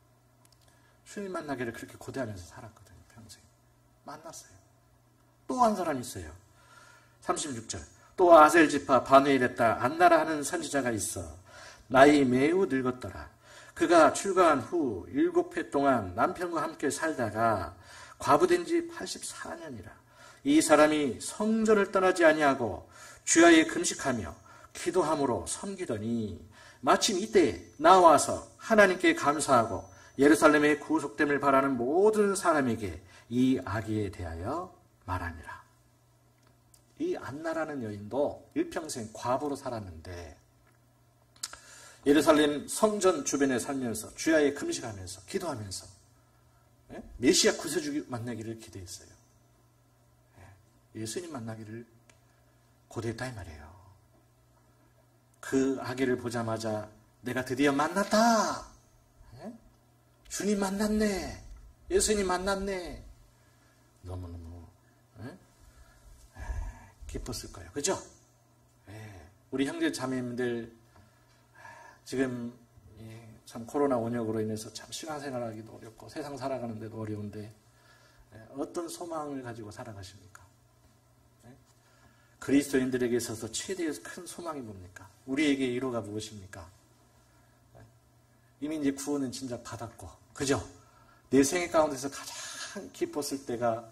그렇게 고대하면서 살았거든요. 평생. 만났어요. 또 한 사람이 있어요. 36절. 또 아셀 지파 바누엘에따 안나라 하는 선지자가 있어 나이 매우 늙었더라. 그가 출가한 후 7회 동안 남편과 함께 살다가 과부된 지 84년이라. 이 사람이 성전을 떠나지 아니하고 주야에 금식하며 기도함으로 섬기더니 마침 이때 나와서 하나님께 감사하고 예루살렘의 구속됨을 바라는 모든 사람에게 이 아기에 대하여 말하니라. 이 안나라는 여인도 일평생 과부로 살았는데 예루살렘 성전 주변에 살면서 주야에 금식하면서 기도하면서 메시아 구세주 만나기를 기대했어요. 예수님 만나기를 고대했다 이 말이에요. 그 아기를 보자마자 내가 드디어 만났다. 주님 만났네. 예수님 만났네. 너무너무 기뻤을 거예요. 그죠? 우리 형제 자매님들 지금 참 코로나 원역으로 인해서 참 신앙생활하기도 어렵고 세상 살아가는데도 어려운데 어떤 소망을 가지고 살아가십니까? 그리스도인들에게 있어서 최대의 큰 소망이 뭡니까? 우리에게 위로가 무엇입니까? 이미 이제 구원은 진작 받았고, 그죠? 내 생애 가운데서 가장 기뻤을 때가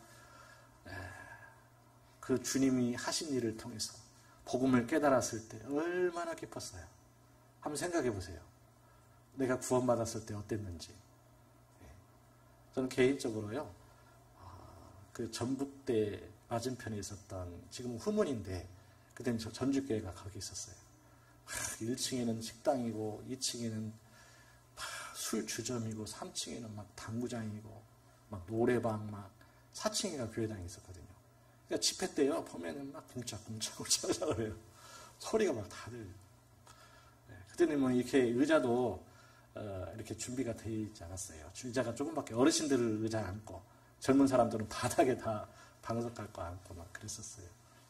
그 주님이 하신 일을 통해서 복음을 깨달았을 때 얼마나 기뻤어요. 한번 생각해 보세요. 내가 구원받았을 때 어땠는지. 저는 개인적으로요, 그 전북대 맞은편에 있었던, 지금은 후문인데, 그때는 전주교회가 거기 있었어요. 1층에는 식당이고, 2층에는 술 주점이고, 3층에는 막 당구장이고, 막 노래방, 막 4층에가 교회당이 있었거든요. 그러니까 집회 때요, 보면은 막 쿵짝쿵짝 그래요. 소리가 막 다들. 그때는 뭐 이렇게 의자도 이렇게 준비가 되어 있지 않았어요. 의자가 조금밖에, 어르신들을 의자에 앉고, 젊은 사람들은 바닥에 다 방석 깔고 앉고 막 그랬었어요.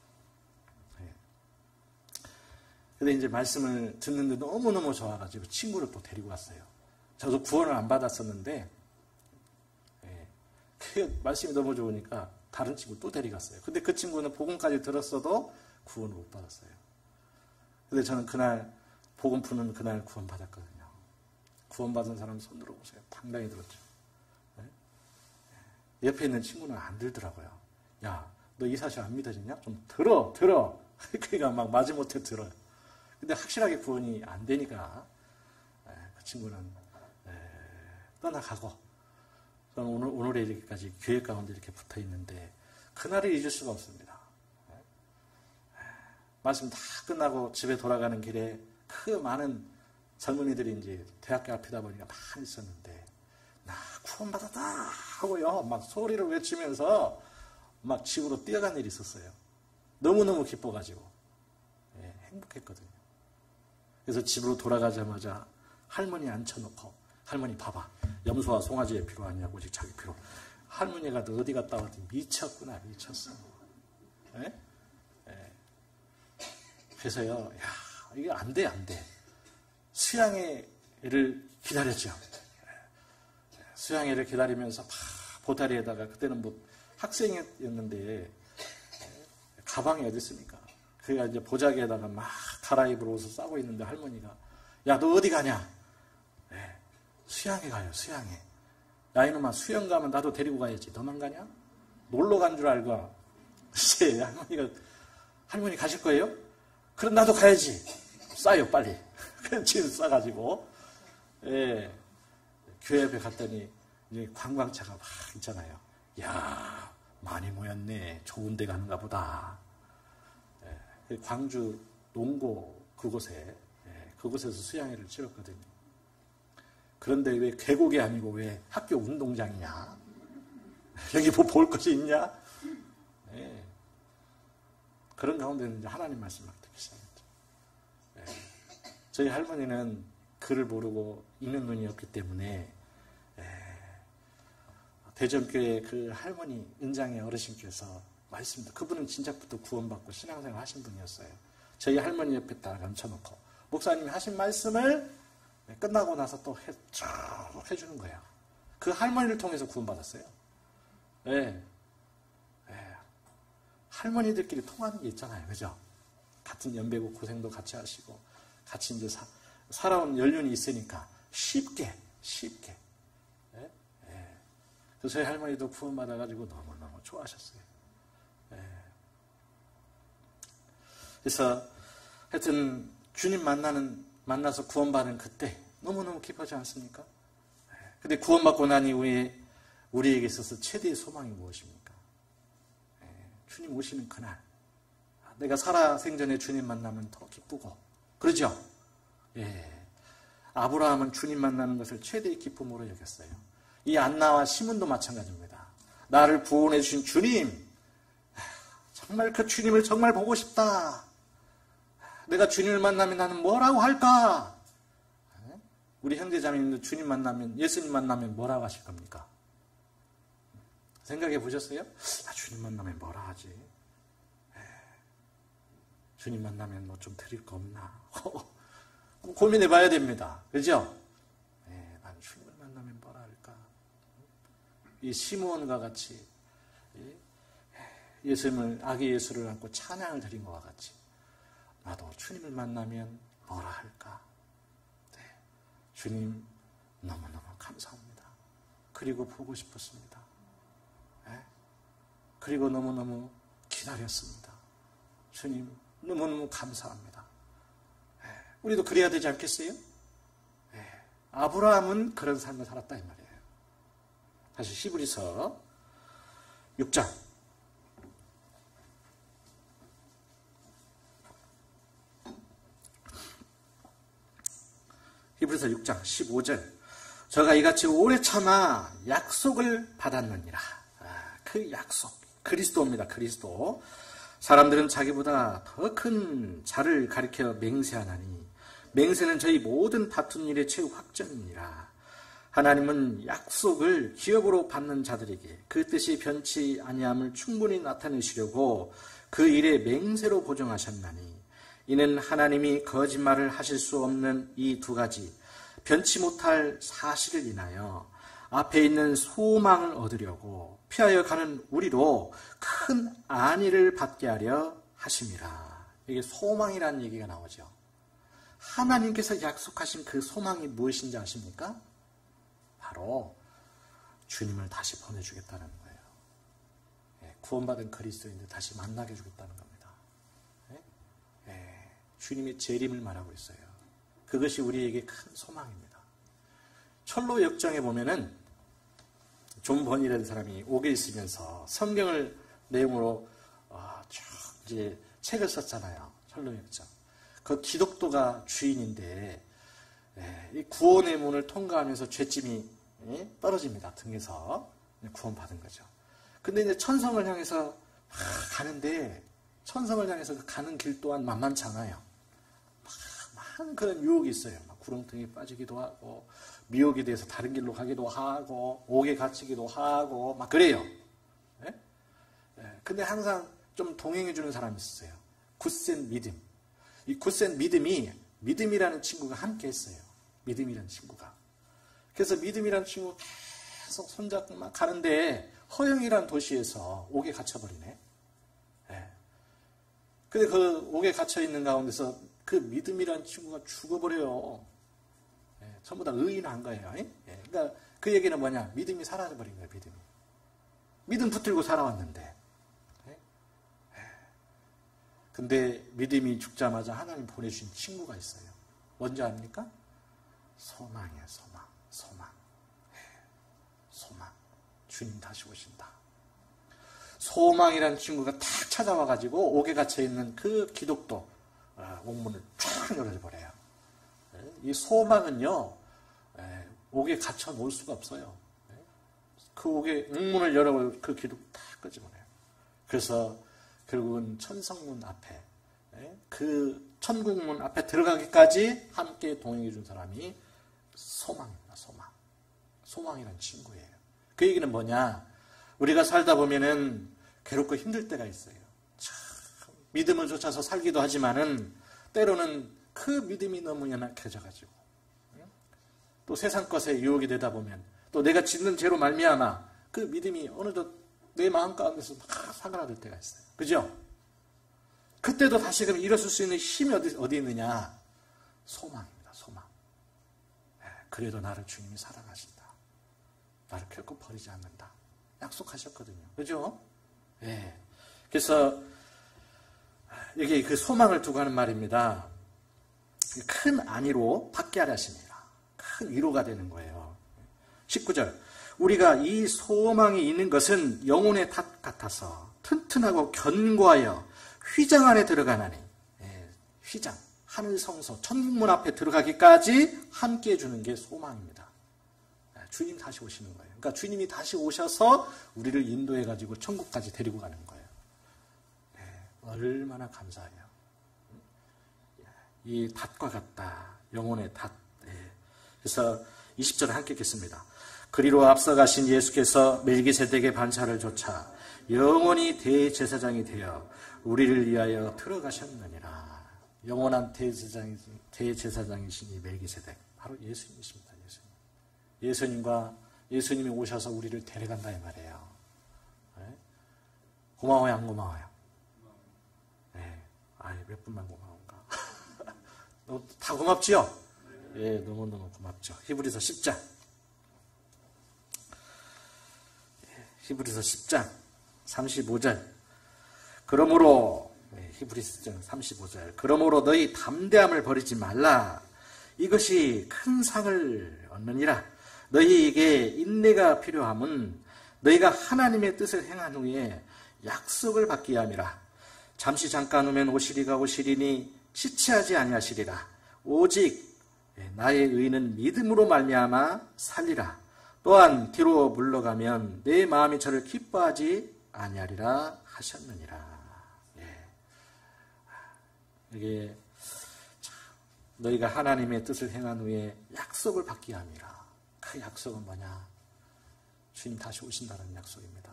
근데 이제 말씀을 듣는데 너무너무 좋아가지고 친구를 또 데리고 왔어요. 저도 구원을 안 받았었는데, 그 말씀이 너무 좋으니까 다른 친구 또 데려갔어요. 근데 그 친구는 복음까지 들었어도 구원을 못 받았어요. 근데 저는 그날, 복음 푸는 그날 구원 받았거든요. 구원 받은 사람 손 들어보세요. 당당히 들었죠. 옆에 있는 친구는 안 들더라고요. 야, 너 이 사실 안 믿어지냐? 좀 들어. 그러니까 막 마지못해 들어요. 근데 확실하게 구원이 안 되니까 그 친구는 떠나가고, 저는 오늘에 이렇게까지 교회 가운데 이렇게 붙어 있는데 그날을 잊을 수가 없습니다. 말씀 다 끝나고 집에 돌아가는 길에 그 많은 젊은이들이 이제 대학교 앞이다 보니까 많이 있었는데, 나 구원받았다 하고요, 막 소리를 외치면서 막 집으로 뛰어간 일이 있었어요. 너무너무 기뻐가지고 행복했거든요. 그래서 집으로 돌아가자마자 할머니 앉혀놓고, 할머니 봐봐, 염소와 송아지에 필요하냐고, 오직 자기 필요. 할머니가 너 어디 갔다 왔더니 미쳤구나, 미쳤어. 그래서요, 야, 이게 안 돼. 수양회를 기다렸죠. 수양회를 기다리면서 보따리에다가, 그때는 뭐 학생이었는데 가방이 어디 있습니까? 그가 이제 보자기에다가 막 갈아입을 옷을 싸고 있는데, 할머니가, 야, 너 어디 가냐? 수양회 가요, 수양회. 야, 이놈아, 수영 가면 나도 데리고 가야지. 너만 가냐? 놀러 간 줄 알고. 글쎄, 할머니 가실 거예요? 그럼 나도 가야지. 싸요, 빨리. 그래서 짐 싸가지고, 교회 앞에 갔더니, 이제 관광차가 막 있잖아요. 야, 많이 모였네. 좋은 데 가는가 보다. 광주 농고 그곳에서 수양회를 치렀거든요. 그런데 왜 계곡이 아니고 왜 학교 운동장이냐? 여기 뭐 볼 것이 있냐? 그런 가운데는 이제 하나님 말씀 막 듣기 시작했죠. 저희 할머니는 글을 모르고 읽는 눈이 없기 때문에 대전교회 그 할머니 은장의 어르신께서 말씀도, 그분은 진작부터 구원받고 신앙생활 하신 분이었어요. 저희 할머니 옆에 딱 앉혀놓고 목사님이 하신 말씀을 끝나고 나서 또 쭉 해주는 거예요. 그 할머니를 통해서 구원받았어요. 할머니들끼리 통하는 게 있잖아요. 그죠? 같은 연배고 고생도 같이 하시고 같이 이제 살아온 연륜이 있으니까 쉽게. 그래서 저희 할머니도 구원받아가지고 너무너무 좋아하셨어요. 그래서 하여튼 주님 만나서 구원받은 그때 너무너무 기쁘지 않습니까? 근데 구원받고 난 이후에 우리에게 있어서 최대의 소망이 무엇입니까? 주님 오시는 그날, 내가 살아생전에 주님 만나면 더 기쁘고, 그러죠? 아브라함은 주님 만나는 것을 최대의 기쁨으로 여겼어요. 이 안나와 시몬도 마찬가지입니다. 나를 구원해 주신 주님, 정말 그 주님을 정말 보고 싶다. 내가 주님을 만나면 나는 뭐라고 할까? 우리 형제자매님도 주님 만나면, 예수님 만나면 뭐라고 하실 겁니까? 생각해 보셨어요? 주님 만나면 뭐라 하지? 주님 만나면 뭐 좀 드릴 거 없나? 고민해 봐야 됩니다. 그죠? 나는 주님을 만나면 뭐라 할까? 이 시므온과 같이 예수님을, 아기 예수를 안고 찬양을 드린 것과 같이 나도 주님을 만나면 뭐라 할까? 주님, 너무너무 감사합니다. 그리고 보고 싶었습니다. 그리고 너무너무 기다렸습니다. 주님 너무너무 감사합니다. 우리도 그래야 되지 않겠어요? 아브라함은 그런 삶을 살았다 이 말이에요. 다시 히브리서 6장 히브리서 6장 15절 저가 이같이 오래 참아 약속을 받았느니라. 그 약속 그리스도입니다. 그리스도. 사람들은 자기보다 더 큰 자를 가리켜 맹세하나니 맹세는 저희 모든 다툰 일의 최후 확정이니라. 하나님은 약속을 기업으로 받는 자들에게 그 뜻이 변치 아니함을 충분히 나타내시려고 그 일의 맹세로 보정하셨나니 이는 하나님이 거짓말을 하실 수 없는 이 두 가지 변치 못할 사실을 인하여 앞에 있는 소망을 얻으려고 피하여 가는 우리로 큰 안위를 받게 하려 하심이라. 이게 소망이라는 얘기가 나오죠. 하나님께서 약속하신 그 소망이 무엇인지 아십니까? 바로 주님을 다시 보내주겠다는 거예요. 구원받은 그리스도인들 다시 만나게 해주겠다는 겁니다. 주님의 재림을 말하고 있어요. 그것이 우리에게 큰 소망입니다. 철로 역정에 보면은 존 번이라는 사람이 옥에 있으면서 성경을 내용으로 쭉 이제 책을 썼잖아요. 철로 역정. 그 기독도가 주인인데 이 구원의 문을 통과하면서 죄짐이 떨어집니다. 등에서 구원받은 거죠. 근데 이제 천성을 향해서 가는데 천성을 향해서 가는 길 또한 만만치 않아요. 많은 그런 유혹이 있어요. 막 구렁텅이에 빠지기도 하고 미혹에 대해서 다른 길로 가기도 하고 옥에 갇히기도 하고 막 그래요. 근데 항상 좀 동행해 주는 사람이 있었어요. 굳센 믿음. 이 굳센 믿음이라는 친구가 함께 했어요. 믿음이라는 친구가. 그래서 믿음이라는 친구가 계속 손잡고 막 가는데 허영이라는 도시에서 옥에 갇혀버리네. 근데 그 옥에 갇혀있는 가운데서 그 믿음이라는 친구가 죽어버려요. 전부 다 의인한 거예요. 그러니까 그 얘기는 뭐냐? 믿음이 사라져버린 거예요. 믿음이. 믿음 붙들고 살아왔는데. 근데 믿음이 죽자마자 하나님 보내주신 친구가 있어요. 뭔지 압니까? 소망이에요. 소망. 소망. 주님 다시 오신다. 소망이라는 친구가 탁 찾아와가지고 옥에 갇혀있는 그 기독도 옥문을 쫙 열어버려요. 이 소망은요, 옥에 갇혀 놓을 수가 없어요. 그 옥의 옥문을 열어버리고 그 기독 다 끄집어내요. 그래서 결국은 천성문 앞에, 그 천국문 앞에 들어가기까지 함께 동행해 준 사람이 소망입니다. 소망이라는 친구예요. 그 얘기는 뭐냐? 우리가 살다 보면은 괴롭고 힘들 때가 있어요. 참, 믿음을 쫓아서 살기도 하지만은 때로는 그 믿음이 너무 연약해져가지고 또 세상 것에 유혹이 되다 보면 또 내가 짓는 죄로 말미암아 그 믿음이 어느덧 내 마음 가운데서 막 사그라들 때가 있어요. 그죠? 그때도 다시금 일어설 수 있는 힘이 어디 있느냐? 소망입니다. 소망. 그래도 나를 주님이 사랑하신다. 나를 결코 버리지 않는다. 약속하셨거든요. 그죠? 그래서 여기 그 소망을 두고 하는 말입니다. 큰 안위로 받게 하려 하십니다. 큰 위로가 되는 거예요. 19절. 우리가 이 소망이 있는 것은 영혼의 탑 같아서 튼튼하고 견고하여 휘장 안에 들어가나니. 휘장, 하늘 성소, 천국문 앞에 들어가기까지 함께 해주는 게 소망입니다. 주님 다시 오시는 거예요. 그러니까 주님이 다시 오셔서 우리를 인도해가지고 천국까지 데리고 가는 거예요. 얼마나 감사해요. 이 닷과 같다. 영혼의 닷. 그래서 20절을 함께 읽겠습니다. 그리로 앞서가신 예수께서 멜기세덱의 반차를 조차 영원히 대제사장이 되어 우리를 위하여 들어가셨느니라. 영원한 대제사장이신 이 멜기세덱, 바로 예수님이십니다. 예수님이 오셔서 우리를 데려간다 이 말이에요. 고마워요, 안 고마워요? 몇 분만 고마운가? 다 고맙지요? 예, 너무너무 고맙죠. 히브리서 10장. 히브리서 10장 35절. 그러므로 히브리서 10장 35절. 그러므로 너희 담대함을 버리지 말라. 이것이 큰 상을 얻느니라. 너희에게 인내가 필요함은 너희가 하나님의 뜻을 행한 후에 약속을 받기 함이라. 잠시 잠깐 후면 오시리가 오시리니 지체하지 아니하시리라. 오직 나의 의는 믿음으로 말미암아 살리라. 또한 뒤로 물러가면 내 마음이 저를 기뻐하지 아니하리라 하셨느니라. 이게 너희가 하나님의 뜻을 행한 후에 약속을 받기 함이라. 그 약속은 뭐냐? 주님 다시 오신다는 약속입니다.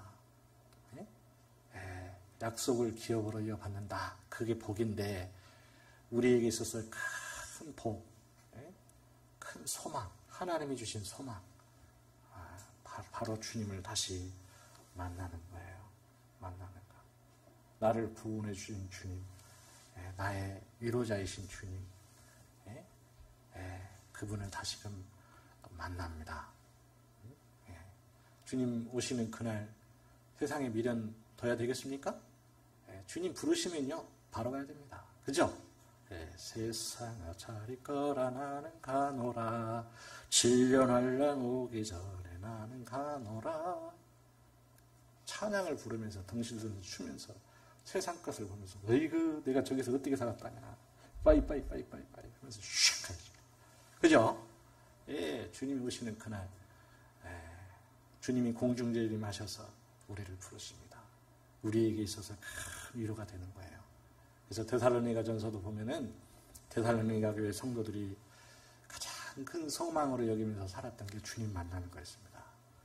약속을 기업으로 이어받는다. 그게 복인데 우리에게 있어서 큰 복, 큰 소망, 하나님이 주신 소망, 바로 주님을 다시 만나는 거예요. 만나는 거. 나를 구원해 주신 주님, 나의 위로자이신 주님, 그분을 다시금 만납니다. 주님 오시는 그날 세상에 미련 둬야 되겠습니까? 주님 부르시면요 바로 가야 됩니다. 그죠? 세상아 차릴 거라 나는 가노라. 7년 한란 오기 전에 나는 가노라. 찬양을 부르면서 덩실덩실 추면서 세상 것을 보면서 어이구 내가 저기서 어떻게 살았다냐. 빠이빠이 하면서 슉 가야죠. 그죠? 주님이 오시는 그날 주님이 공중재림하셔서 우리를 부르십니다. 우리에게 있어서 큰 위로가 되는 거예요. 그래서 데살로니가 전서도 보면은 데살로니가 교회 성도들이 가장 큰 소망으로 여기면서 살았던 게 주님 만나는 거였습니다.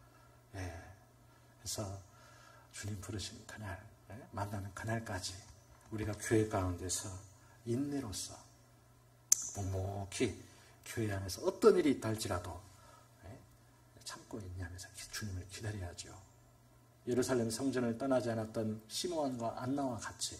그래서 주님 부르신 그날, 만나는 그날까지 우리가 교회 가운데서 인내로서 묵묵히 교회 안에서 어떤 일이 있다 할지라도 참고 인내하면서 주님을 기다려야죠. 예루살렘 성전을 떠나지 않았던 시므온과 안나와 같이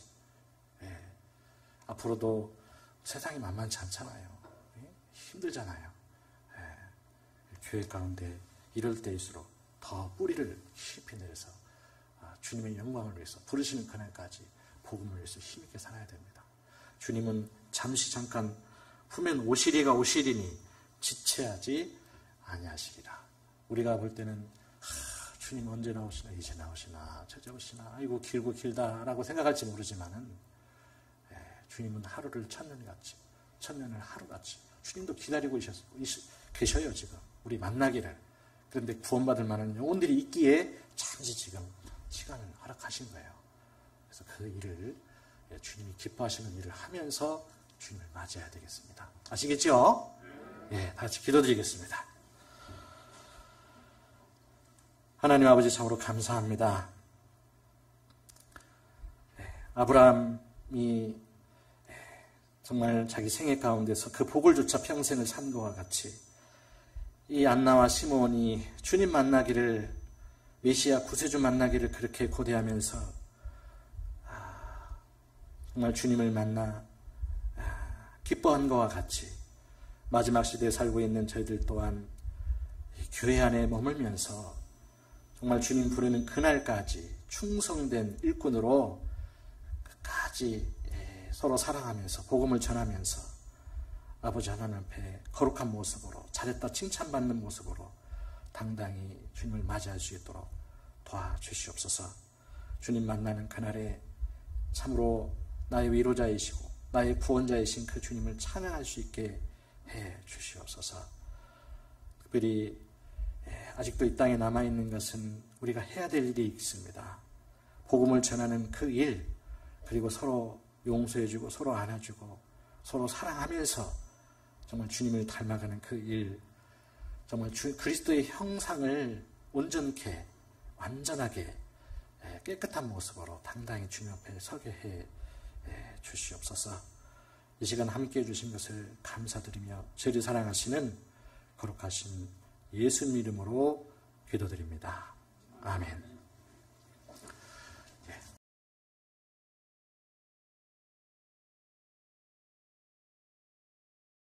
앞으로도 세상이 만만치 않잖아요. 힘들잖아요. 교회 가운데 이럴 때일수록 더 뿌리를 깊이 내려서 주님의 영광을 위해서 부르시는 그날까지 복음을 위해서 힘있게 살아야 됩니다. 주님은 잠시 잠깐 후면 오시리가 오시리니 지체하지 아니하시리라. 우리가 볼 때는 주님 언제 나오시나, 이제 나오시나, 저제 오시나, 아이고 길고 길다라고 생각할지 모르지만은 주님은 하루를 천년같이, 천년을 하루같이 주님도 기다리고 계셔요. 지금 우리 만나기를. 그런데 구원받을 만한 영혼들이 있기에 잠시 지금 시간을 허락하신 거예요. 그래서 그 일을 주님이 기뻐하시는 일을 하면서 주님을 맞이해야 되겠습니다. 아시겠죠? 다 같이 기도드리겠습니다. 하나님 아버지 참으로 감사합니다. 아브라함이 정말 자기 생애 가운데서 그 복을 조차 평생을 산 것과 같이 이 안나와 시므온이 주님 만나기를, 메시아 구세주 만나기를 그렇게 고대하면서 정말 주님을 만나 기뻐한 것과 같이 마지막 시대에 살고 있는 저희들 또한 교회 안에 머물면서 정말 주님 부르는 그날까지 충성된 일꾼으로 끝까지 서로 사랑하면서 복음을 전하면서 아버지 하나님 앞에 거룩한 모습으로, 잘했다 칭찬받는 모습으로 당당히 주님을 맞이할 수 있도록 도와주시옵소서. 주님 만나는 그날에 참으로 나의 위로자이시고 나의 구원자이신 그 주님을 찬양할 수 있게 해 주시옵소서. 특별히 아직도 이 땅에 남아있는 것은 우리가 해야 될 일이 있습니다. 복음을 전하는 그 일, 그리고 서로 용서해주고 서로 안아주고 서로 사랑하면서 정말 주님을 닮아가는 그 일, 정말 그리스도의 형상을 온전케 완전하게 깨끗한 모습으로 당당히 주님 앞에 서게 해 주시옵소서. 이 시간 함께해 주신 것을 감사드리며 저희를 사랑하시는 거룩하신 예수님 이름으로 기도드립니다. 아멘.